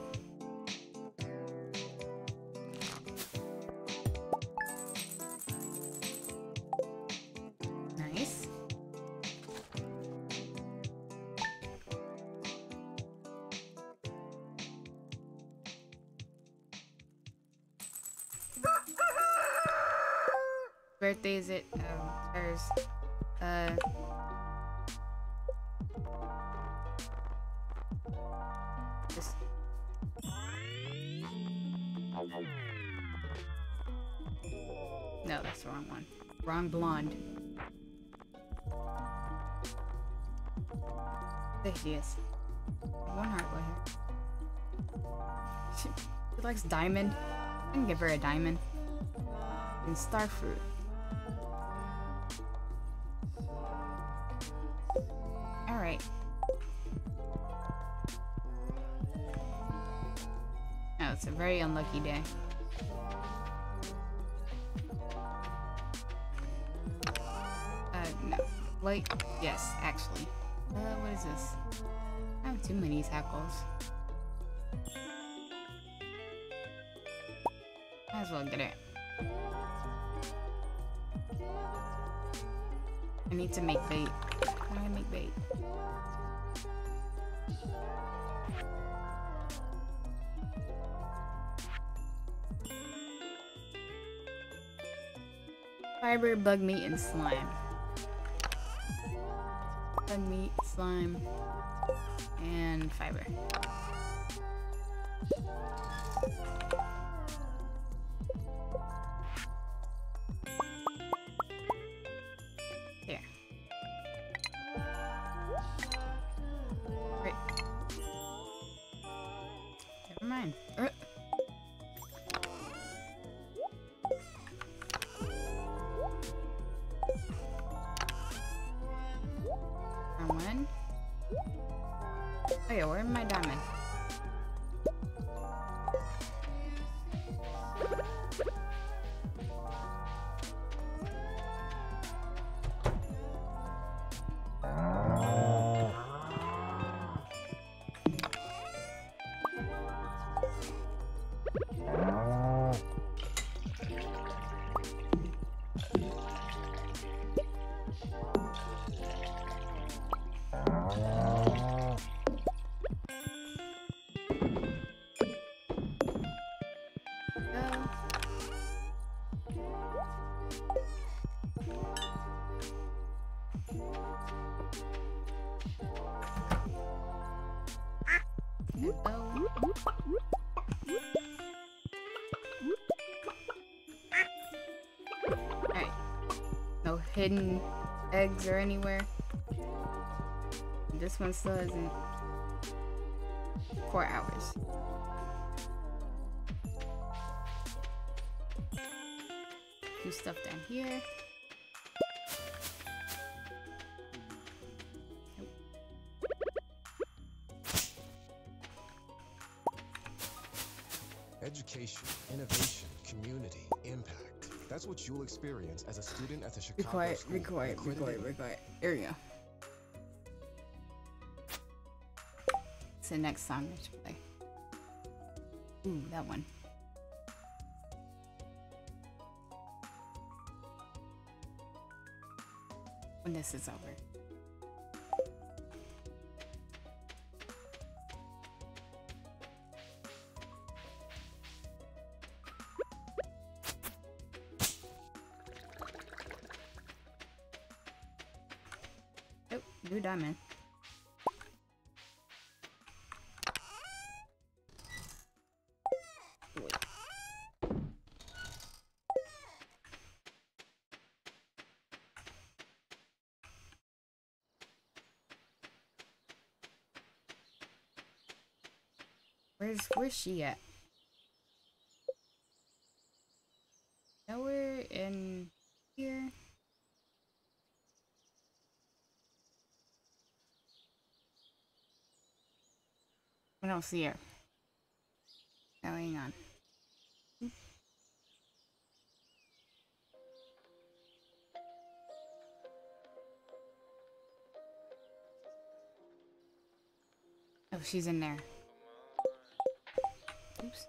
Nice. Birthday is it? Oh, hers. Just. No, that's the wrong one. Wrong blonde. There he is. One heart right here. She likes diamond. I can give her a diamond. And star fruit. Alright. Oh, it's a very unlucky day. No. Like, yes, actually. What is this? I have too many tackles. Might as well get it. I need to make bait. How do I make bait? Fiber, bug meat, and slime. Bug meat, slime, and fiber. There. Right. Never mind. One. Oh yeah, where's my diamond? Alright. No hidden eggs or anywhere. This one still hasn't. 4 hours. Do stuff down here. Education, innovation, community, impact. That's what you'll experience as a student at the Chicago School. Be quiet. Here we go. It's the next song I should play. Ooh, that one. When this is over. New diamond. Wait. Where's she at? Nowhere in here. I don't see her. Oh, hang on. Oh, she's in there. Oops.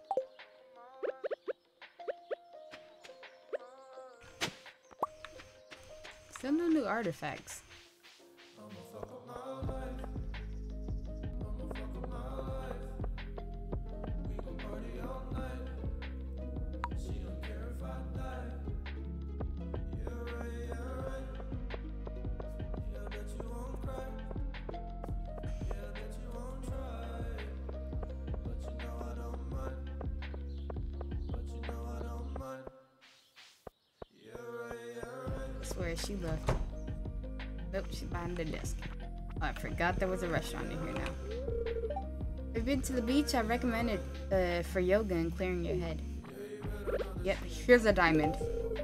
Still no new artifacts. I swear she left. Nope, she's behind the desk. Oh, I forgot there was a restaurant in here now. Have you been to the beach? I recommend it for yoga and clearing your head. Yep, here's a diamond.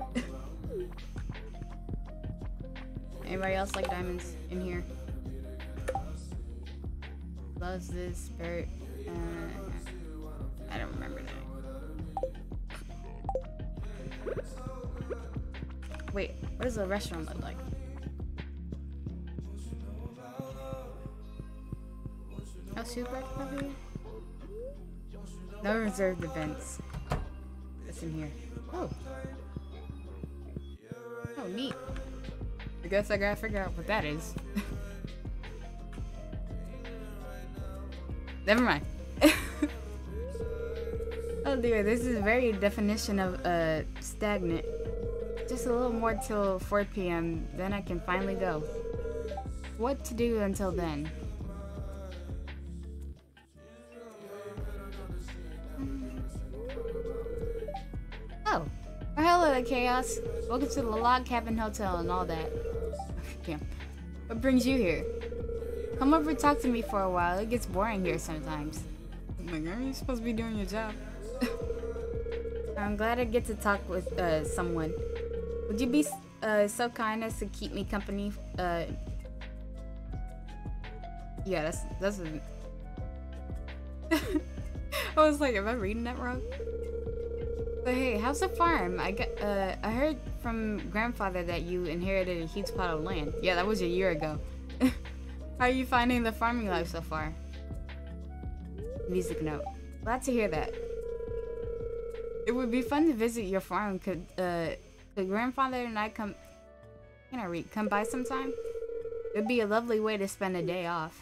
Anybody else like diamonds in here? Loves this spirit. I don't remember that. Wait, what does the restaurant look like? Oh, super probably. No reserved events. What's in here? Oh. Oh, neat. I guess I gotta figure out what that is. Never mind. Oh dear, this is very definition of stagnant. Just a little more till 4 p.m. Then I can finally go. What to do until then? Oh, hello Chaos. Welcome to the Log Cabin Hotel and all that. Damn. What brings you here? Come over and talk to me for a while. It gets boring here sometimes. I'm like, aren't you supposed to be doing your job? I'm glad I get to talk with someone. Would you be so kind as to keep me company? Yeah, that's a... I was like, am I reading that wrong? But hey, how's the farm? I heard from grandfather that you inherited a huge plot of land. Yeah, that was a year ago. How are you finding the farming life so far? Music note. Glad to hear that. It would be fun to visit your farm. Could grandfather and I come by sometime? It'd be a lovely way to spend a day off.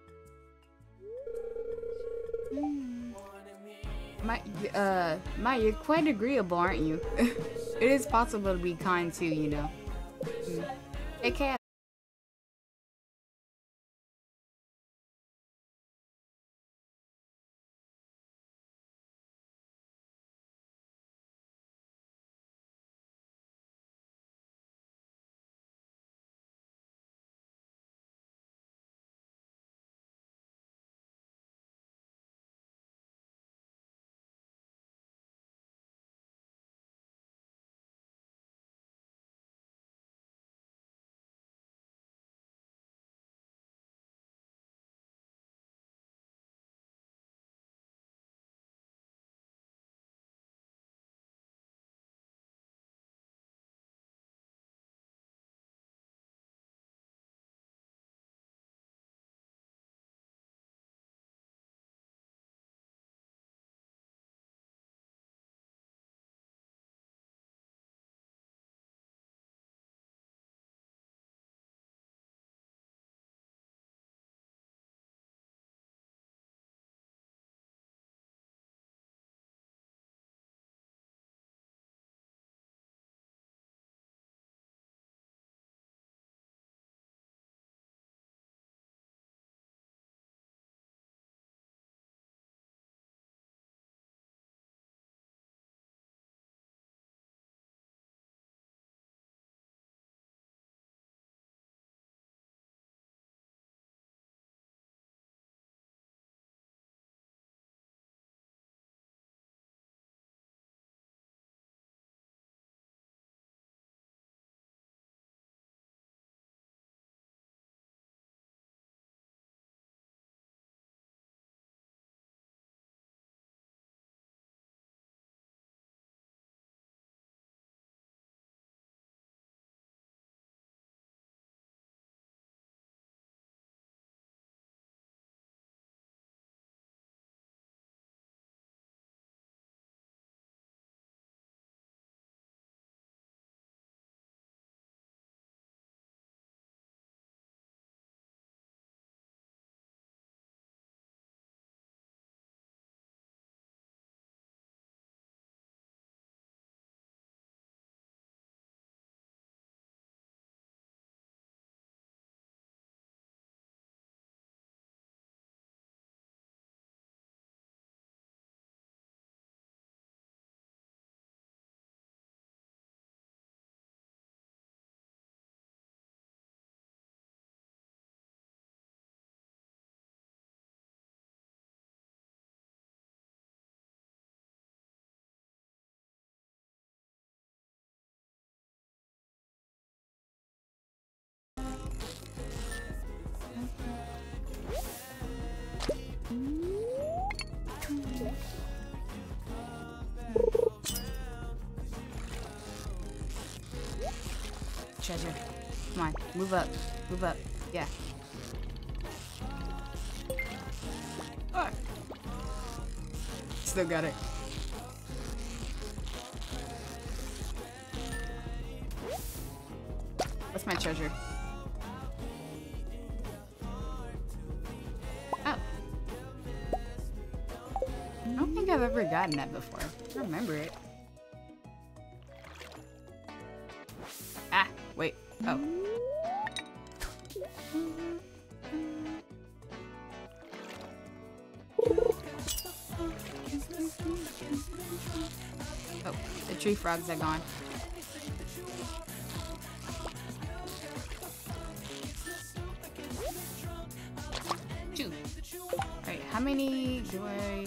You're quite agreeable, aren't you? It is possible to be kind too, you know. Take care. treasure. Come on, move up. Move up. Yeah. Ah. Still got it. What's my treasure? Oh. I don't think I've ever gotten that before. I don't remember it. Ah, wait. Oh. Oh, the tree frogs are gone. Two. Alright, how many do I...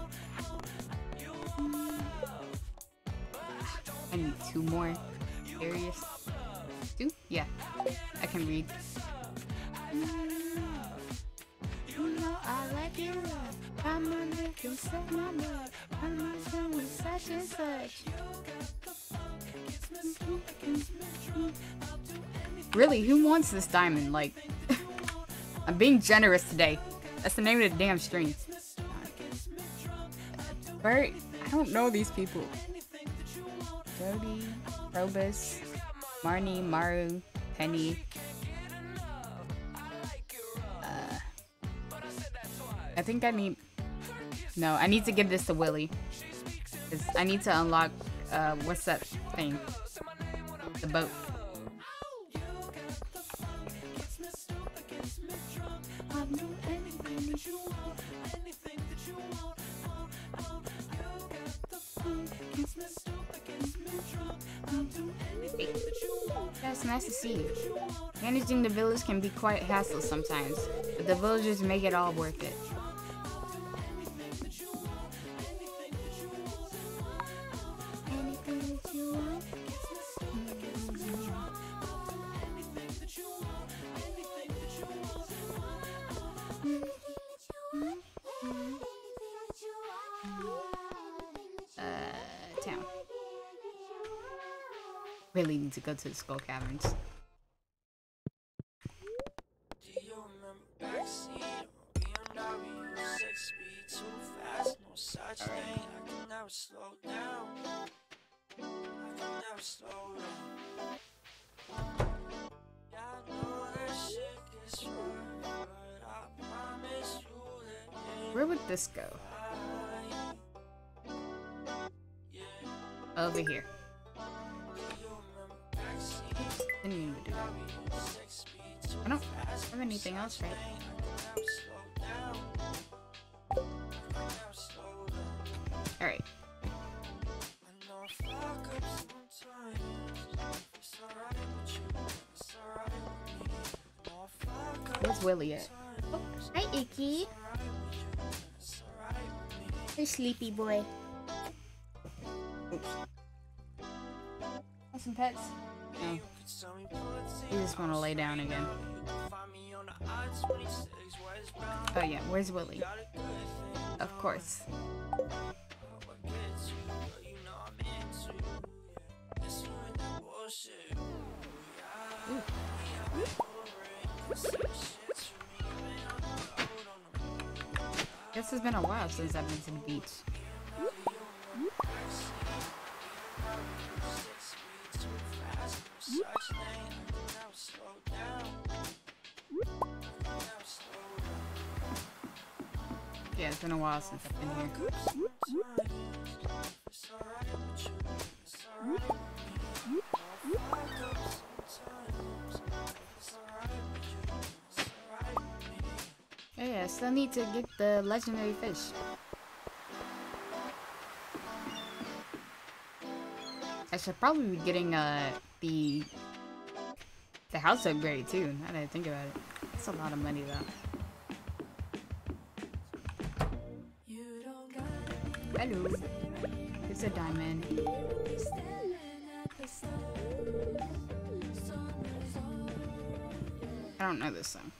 I need two more. Serious? Two? Yeah. I can read. I like you. I'm on the set my mud. I'm on with such and such. Really, who wants this diamond? Like, I'm being generous today. That's the name of the damn stream. Bert, I don't know these people. Jody, Probus, Marnie, Maru, Penny. I think I need... No, I need to give this to Willie. 'Cause I need to unlock, what's that thing? The boat. Yeah, it's nice to see you. Managing the village can be quite a hassle sometimes, but the villagers make it all worth it. Town. Really need to go to the Skull Caverns. Where would this go? Over here. Didn't even do that. I don't have anything else, right? Alright. Where's Willie at? Oh, hi, Icky. Hey, sleepy boy. Oops. Want some pets? No. You just want to lay down again. Oh yeah, where's Willie? Of course. Ooh. Guess it's been a while since I've been to the beach. Yeah, it's been a while since I've been here. Oh yeah, I still need to get the legendary fish. I should probably be getting the house upgrade too, now that I think about it. That's a lot of money though. Hello. It's a diamond. I don't know this song.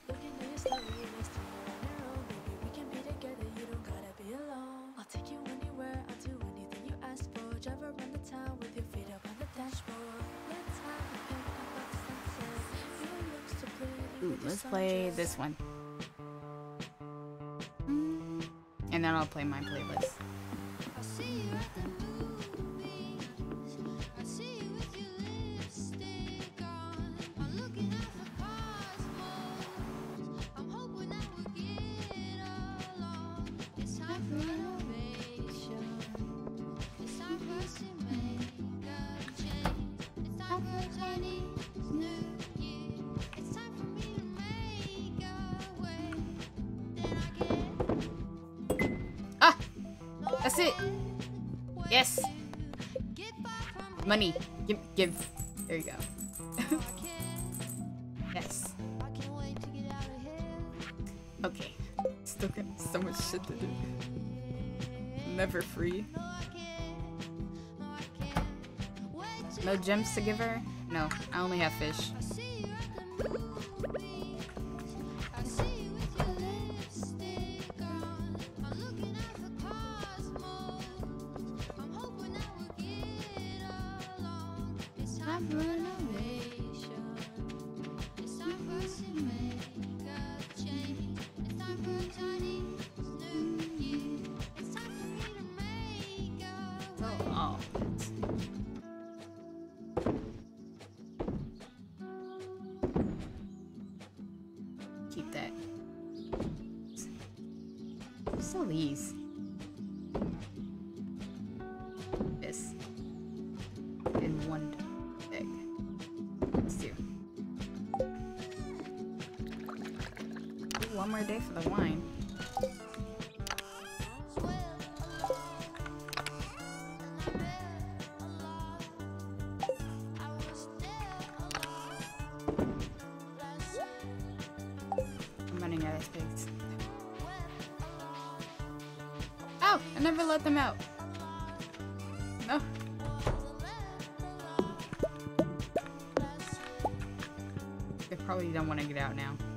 Ooh, let's play this one. And then I'll play my playlist. Ah! That's it! Yes! Money. Give. There you go. Yes. Okay. Still got so much shit to do. Never free. No gems to give her? No, I only have fish. Oh. Keep that. Still these. This. In one egg. Let's do. Ooh, one more day for the wine. I'm running out of space. Oh, I never let them out. No. They probably don't want to get out now.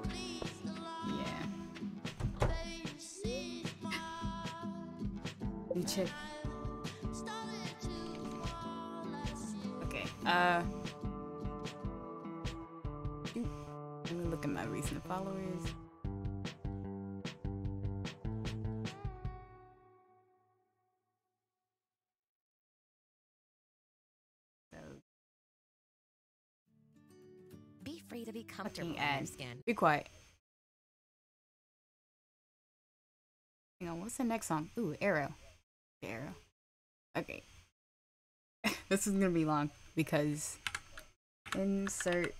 Yeah. New chick. Okay, let me look at my recent followers. Be free to be comfortable Fucking in your ad. skin. Be quiet. Hang on, what's the next song? Ooh, Arrow. Arrow. Okay. This is gonna be long because insert.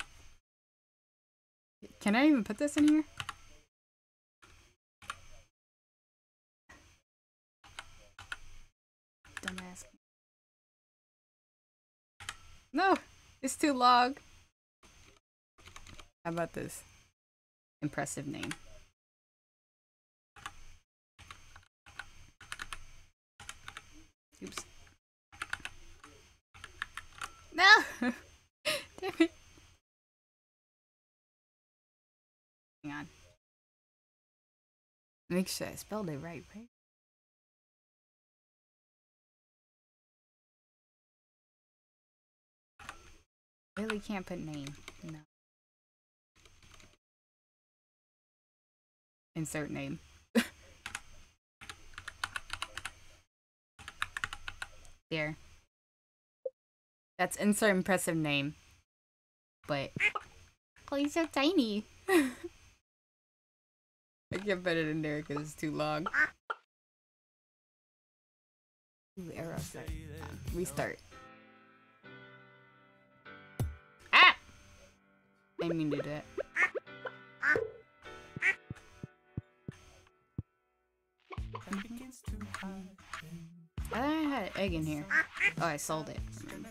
Can I even put this in here? Dumbass. No, it's too long. How about this? Impressive name. Oops. No! Damn it. Hang on. Make sure I spelled it right? Really can't put name. No. Insert name. There. That's insert impressive name. But oh, he's so tiny. I can't put it in there because it's too long. Ooh, arrow start. Restart. Ah! I didn't mean to do that. I thought I had an egg in here. Oh, I sold it.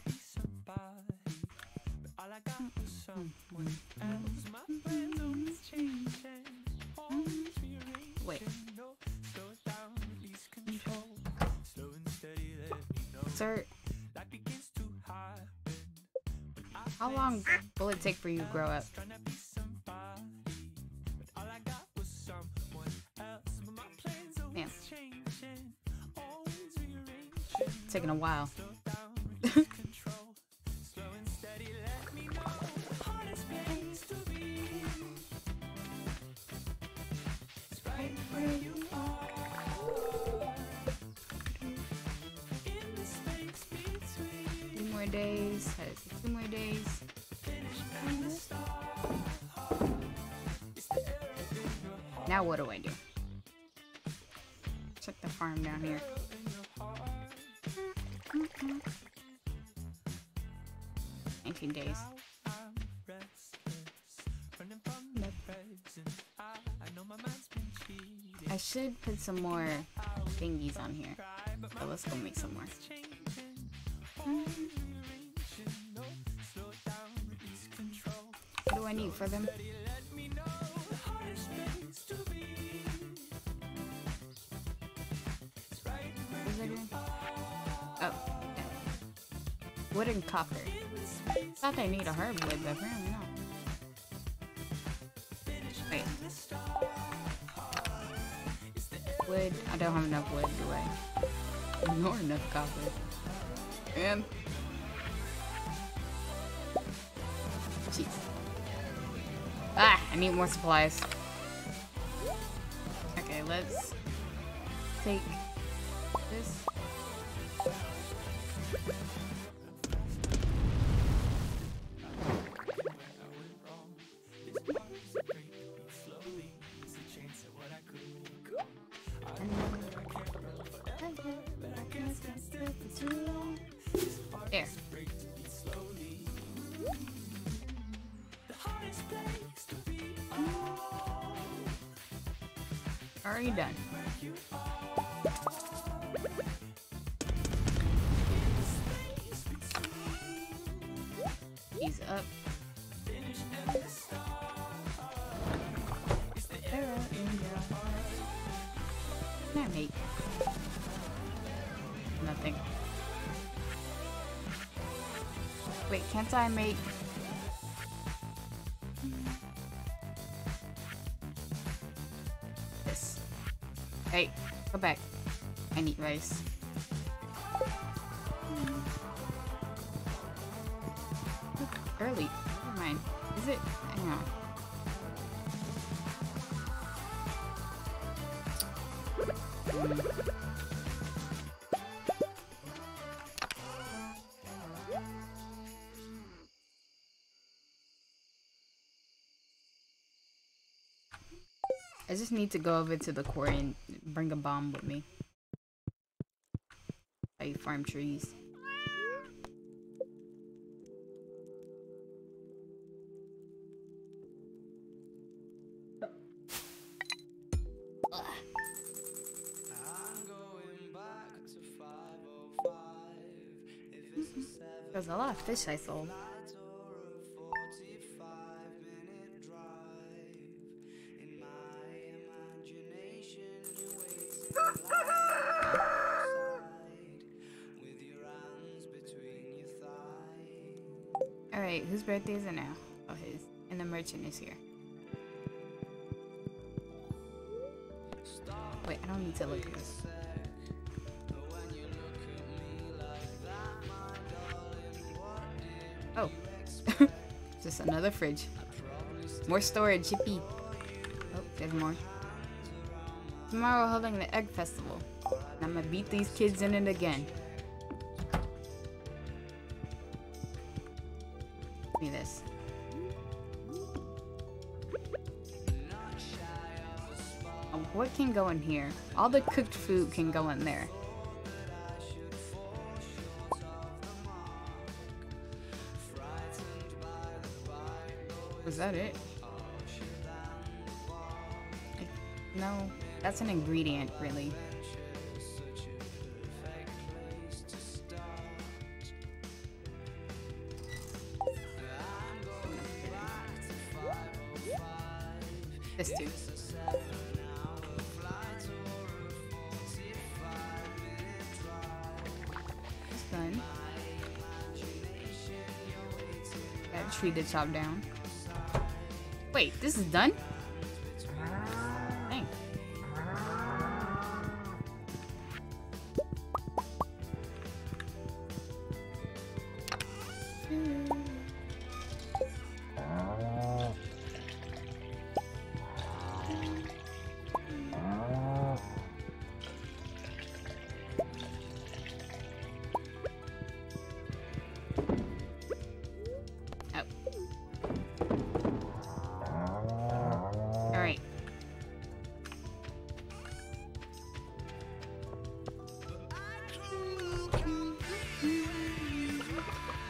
Wait. Sir, how long will it take for you to grow up? Damn. It's taking a while. 2 more days. 2 more days. Now what do I do? Check the farm down here. 19 days. I should put some more thingies on here. So let's go make some more. What do I need for them? What was I doing? Oh, okay. Wood and copper. Thought I need a hardwood, but apparently not. Wait. Wood. I don't have enough wood, do I? Nor enough copper. And jeez. Ah, I need more supplies. Okay, let's take this. There. Already done. He's up. Can I make? Nothing. Wait, can't I make? This. Hey, go back. I need rice. Early. Never mind. Is it? Hang on. I just need to go over to the quarry and bring a bomb with me. I farm trees. There's a lot of fish I sold. Alright, whose birthday is it now? Oh, his. And the merchant is here. Wait, I don't need to look at this. Oh. Just another fridge. More storage, yippee. Oh, there's more. Tomorrow we're holding the egg festival. And I'm gonna beat these kids in it again. Give me this. Oh, what can go in here? All the cooked food can go in there. Was that it? No, that's an ingredient, really. This too. It's done. Got a tree to chop down. Wait, this is done? Dang.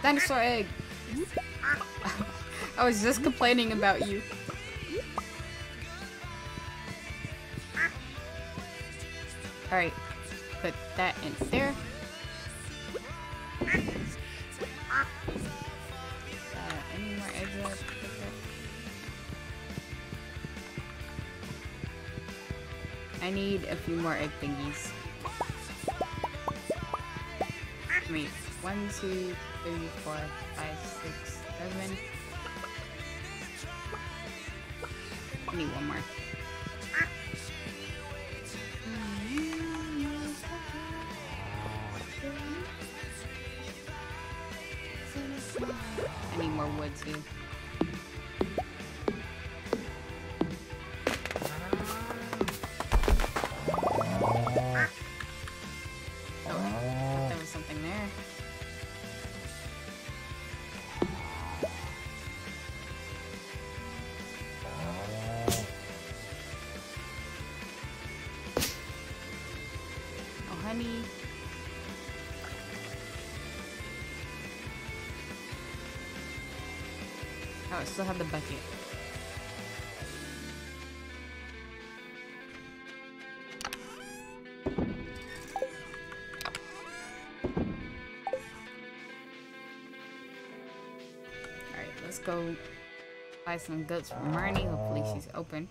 Dinosaur egg. I was just complaining about you. Alright, put that in there. Any more eggs that I put there? I need a few more egg thingies. Wait, 1, 2, 3, 4, 5, 6, 7. I need one more. I need more wood too. Oh, there was something there. Oh, honey. Oh, I still have the bucket. Alright, let's go buy some goats from Marnie. Hopefully she's open.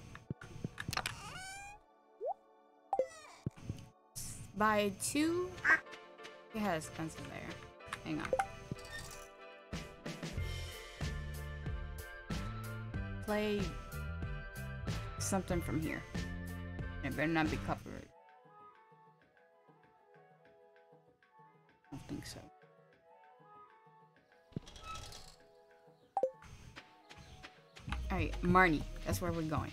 Buy 2. It has expensive there. Hang on. Play something from here. It better not be copyright. I don't think so. Alright, Marnie. That's where we're going.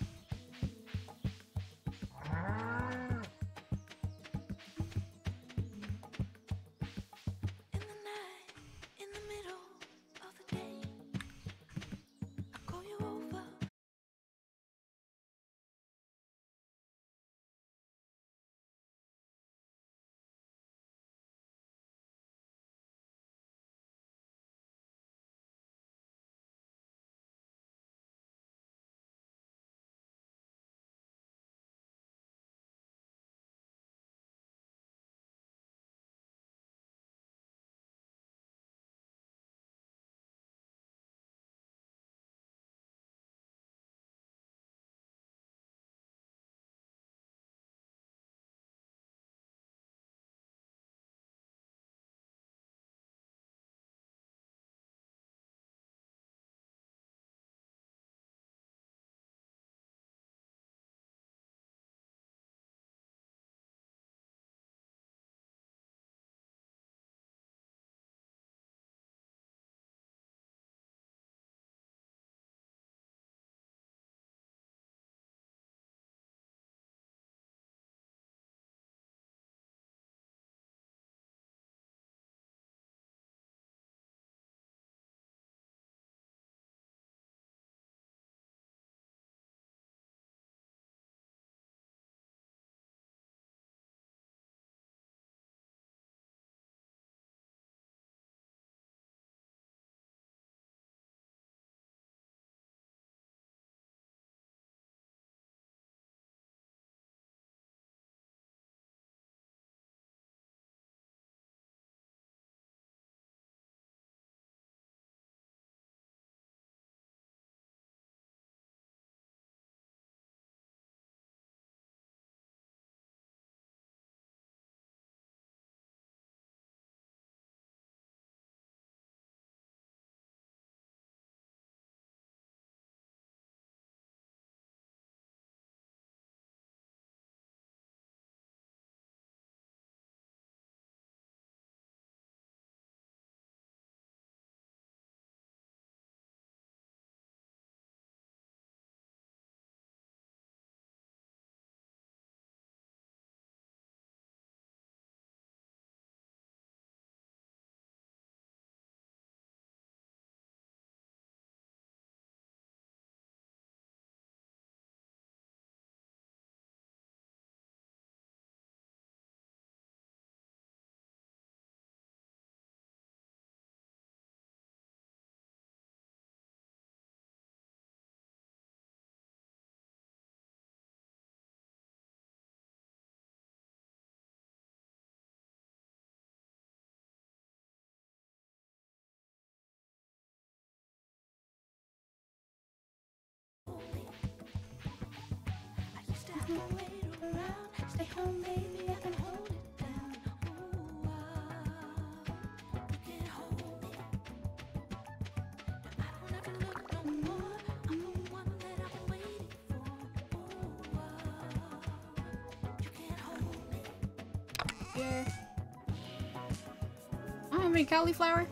Yeah. I don't have any cauliflower.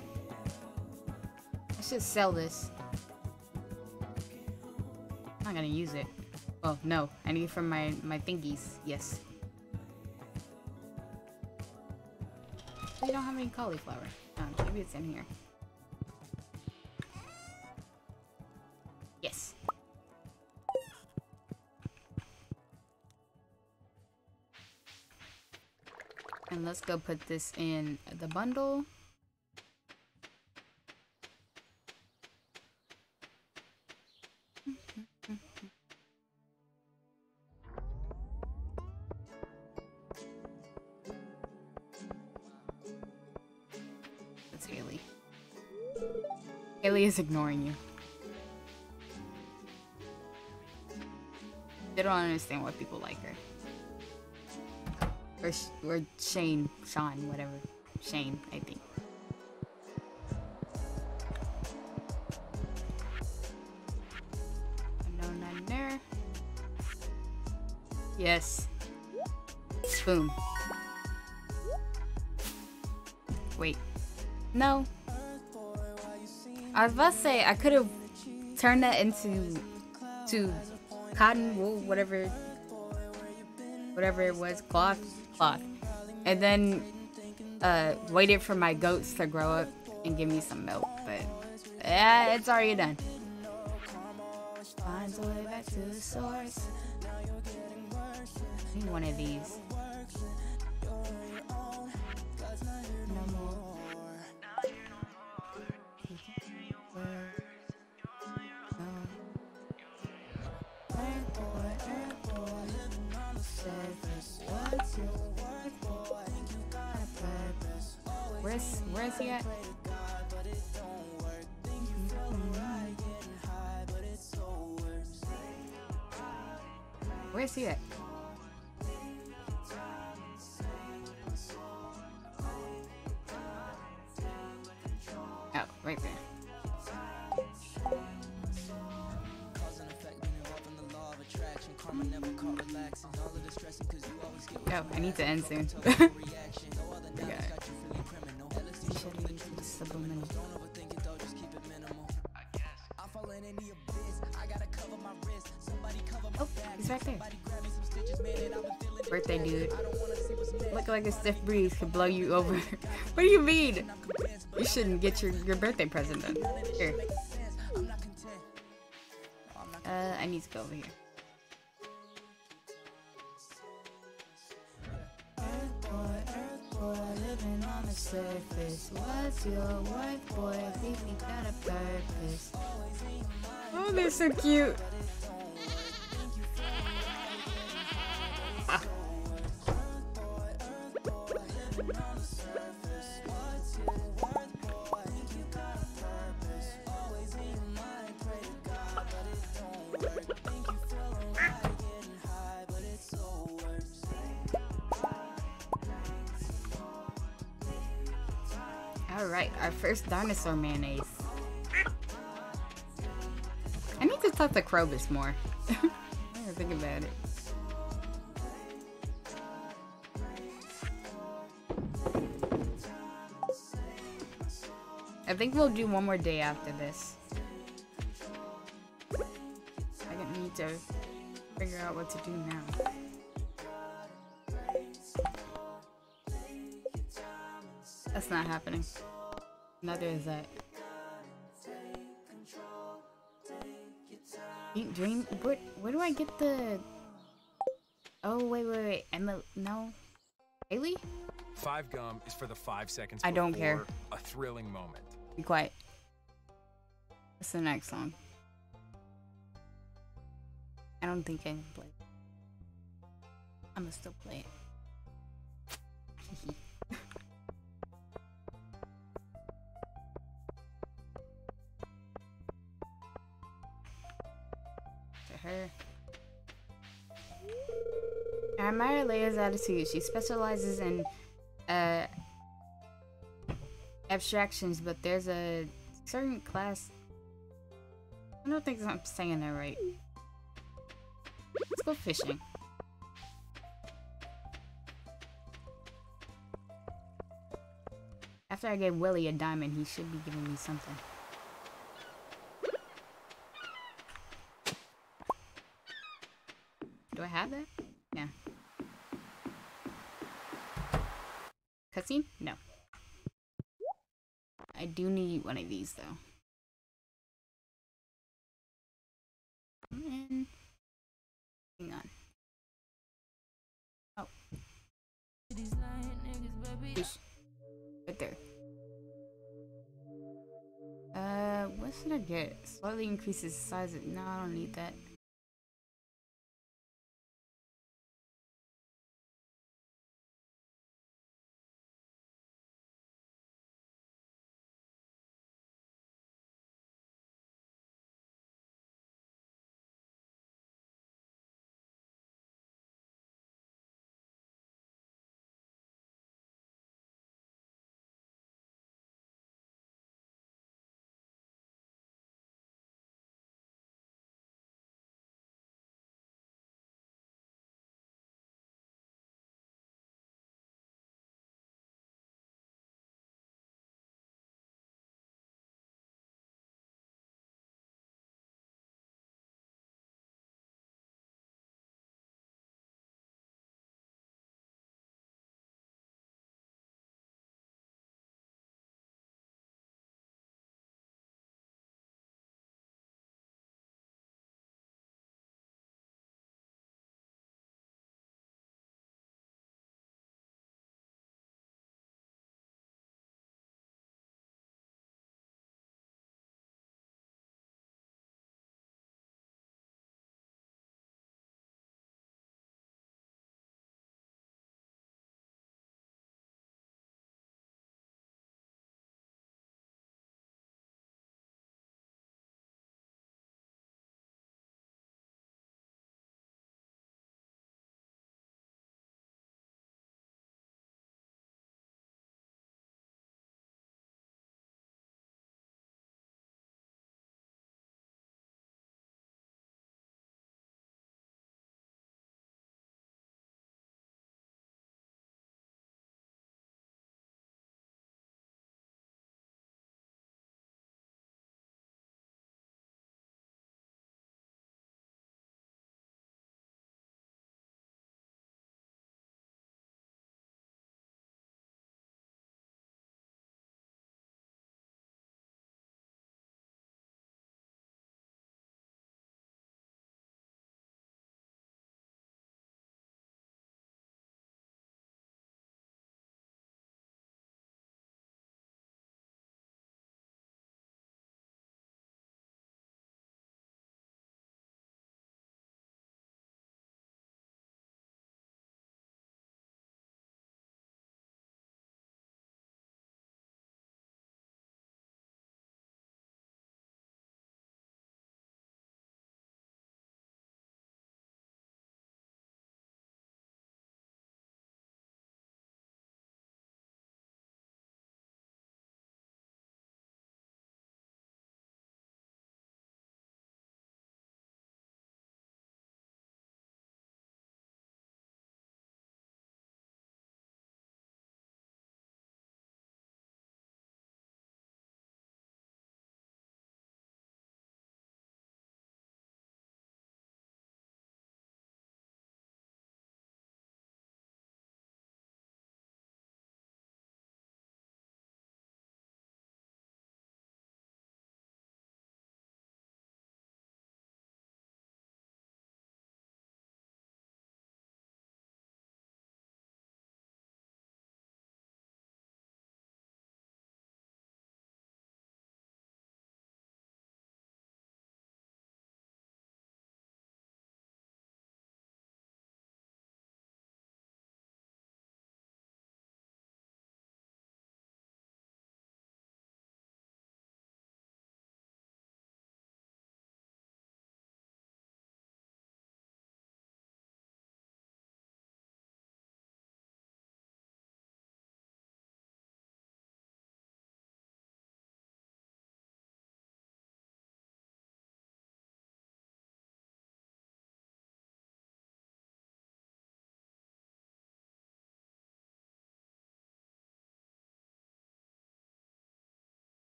I should sell this. I'm not gonna use it. Oh no, I need it from my thingies. Yes. We don't have any cauliflower. Oh, maybe it's in here. Yes. And let's go put this in the bundle. That's Haley. Haley is ignoring you. They don't understand why people like her. Or Sean, whatever. Shane, I think. No, not there. Yes. Boom. Wait. No. I was about to say I could have turned that into cotton wool, whatever it was, cloth, and then waited for my goats to grow up and give me some milk. But yeah, it's already done. Finds a way back to the source. I need one of these. No more. Where's he at? Where's he at? Oh, right there. Oh, I need to end soon. Subliminal. Oh, he's right there. Birthday dude. Look like a stiff breeze could blow you over. What do you mean? You shouldn't get your birthday present then. Here. I need to go over here. Living on the surface. What's your worth, boy? Think you got a purpose. Oh, they're so cute. Ah. Alright, our first dinosaur mayonnaise. I need to talk to Krobus more. I didn't think about it. I think we'll do one more day after this. I need to figure out what to do now. That's not happening. Neither is that. Dream? Where do I get the... Oh, wait. Emma, no. Haley? 5 gum is for the 5 seconds I don't care. A thrilling moment. Be quiet. What's the next song? I don't think I can play it. I'm gonna still play it. To her. I admire Leia's attitude. She specializes in abstractions, but there's a certain class. I don't think I'm saying that right. Let's go fishing. After I gave Willie a diamond, he should be giving me something. Do I have that? Yeah. Cutscene? No. I do need one of these though. And hang on. Oh. Fish. Right there. What should I get? Slightly increases the size of. No, I don't need that.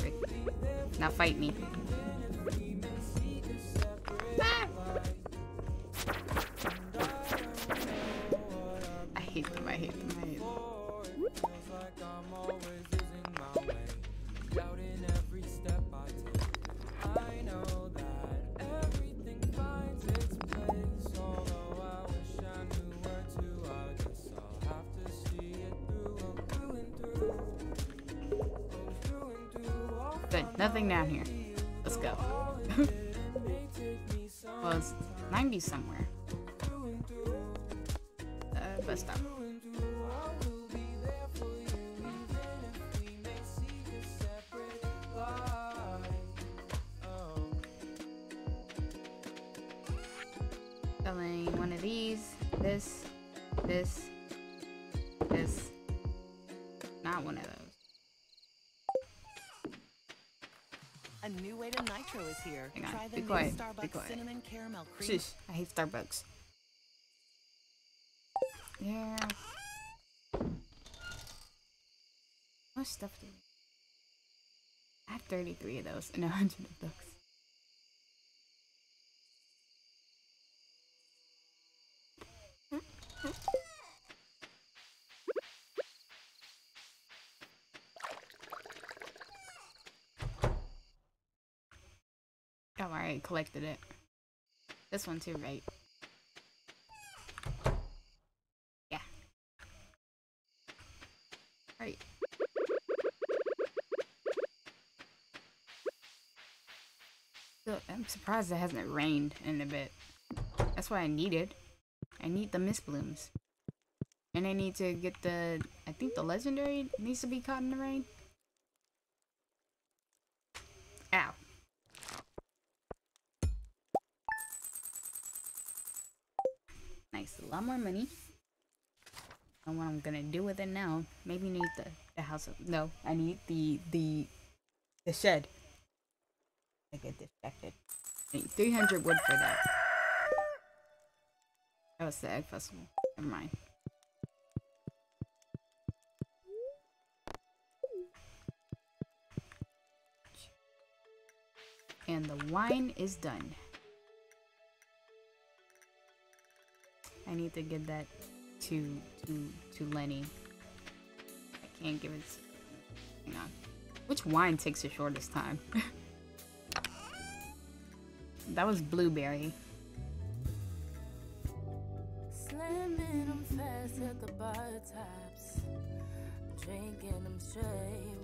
perfect. Now fight me. Ah! I hate them, I hate them, I hate them. Good, nothing down here. Let's go. Well, it's 90 somewhere. Bus stop. Selling one of these, this, not one of those. A new way to nitro is here. Hang on, Try the be new quiet, Starbucks be quiet. cinnamon caramel cream. Sheesh, I hate Starbucks. Yeah. How much stuff do we I have 33 of those and 100 of those. Oh, alright, collected it. This one too, right? Yeah. Alright. So, I'm surprised it hasn't rained in a bit. That's what I needed. I need the mist blooms. And I need to get the... I think the legendary needs to be caught in the rain. Ow. Nice, a lot more money. And what I'm gonna do with it now? Maybe need the house of no. I need the shed. I get distracted. I need 300 wood for that. That was the egg festival. Never mind. And the wine is done. I need to give that to Lenny. I can't give it to... Hang on. Which wine takes the shortest time? That was blueberry. Slamming them fast at the bar tops, drinking them straight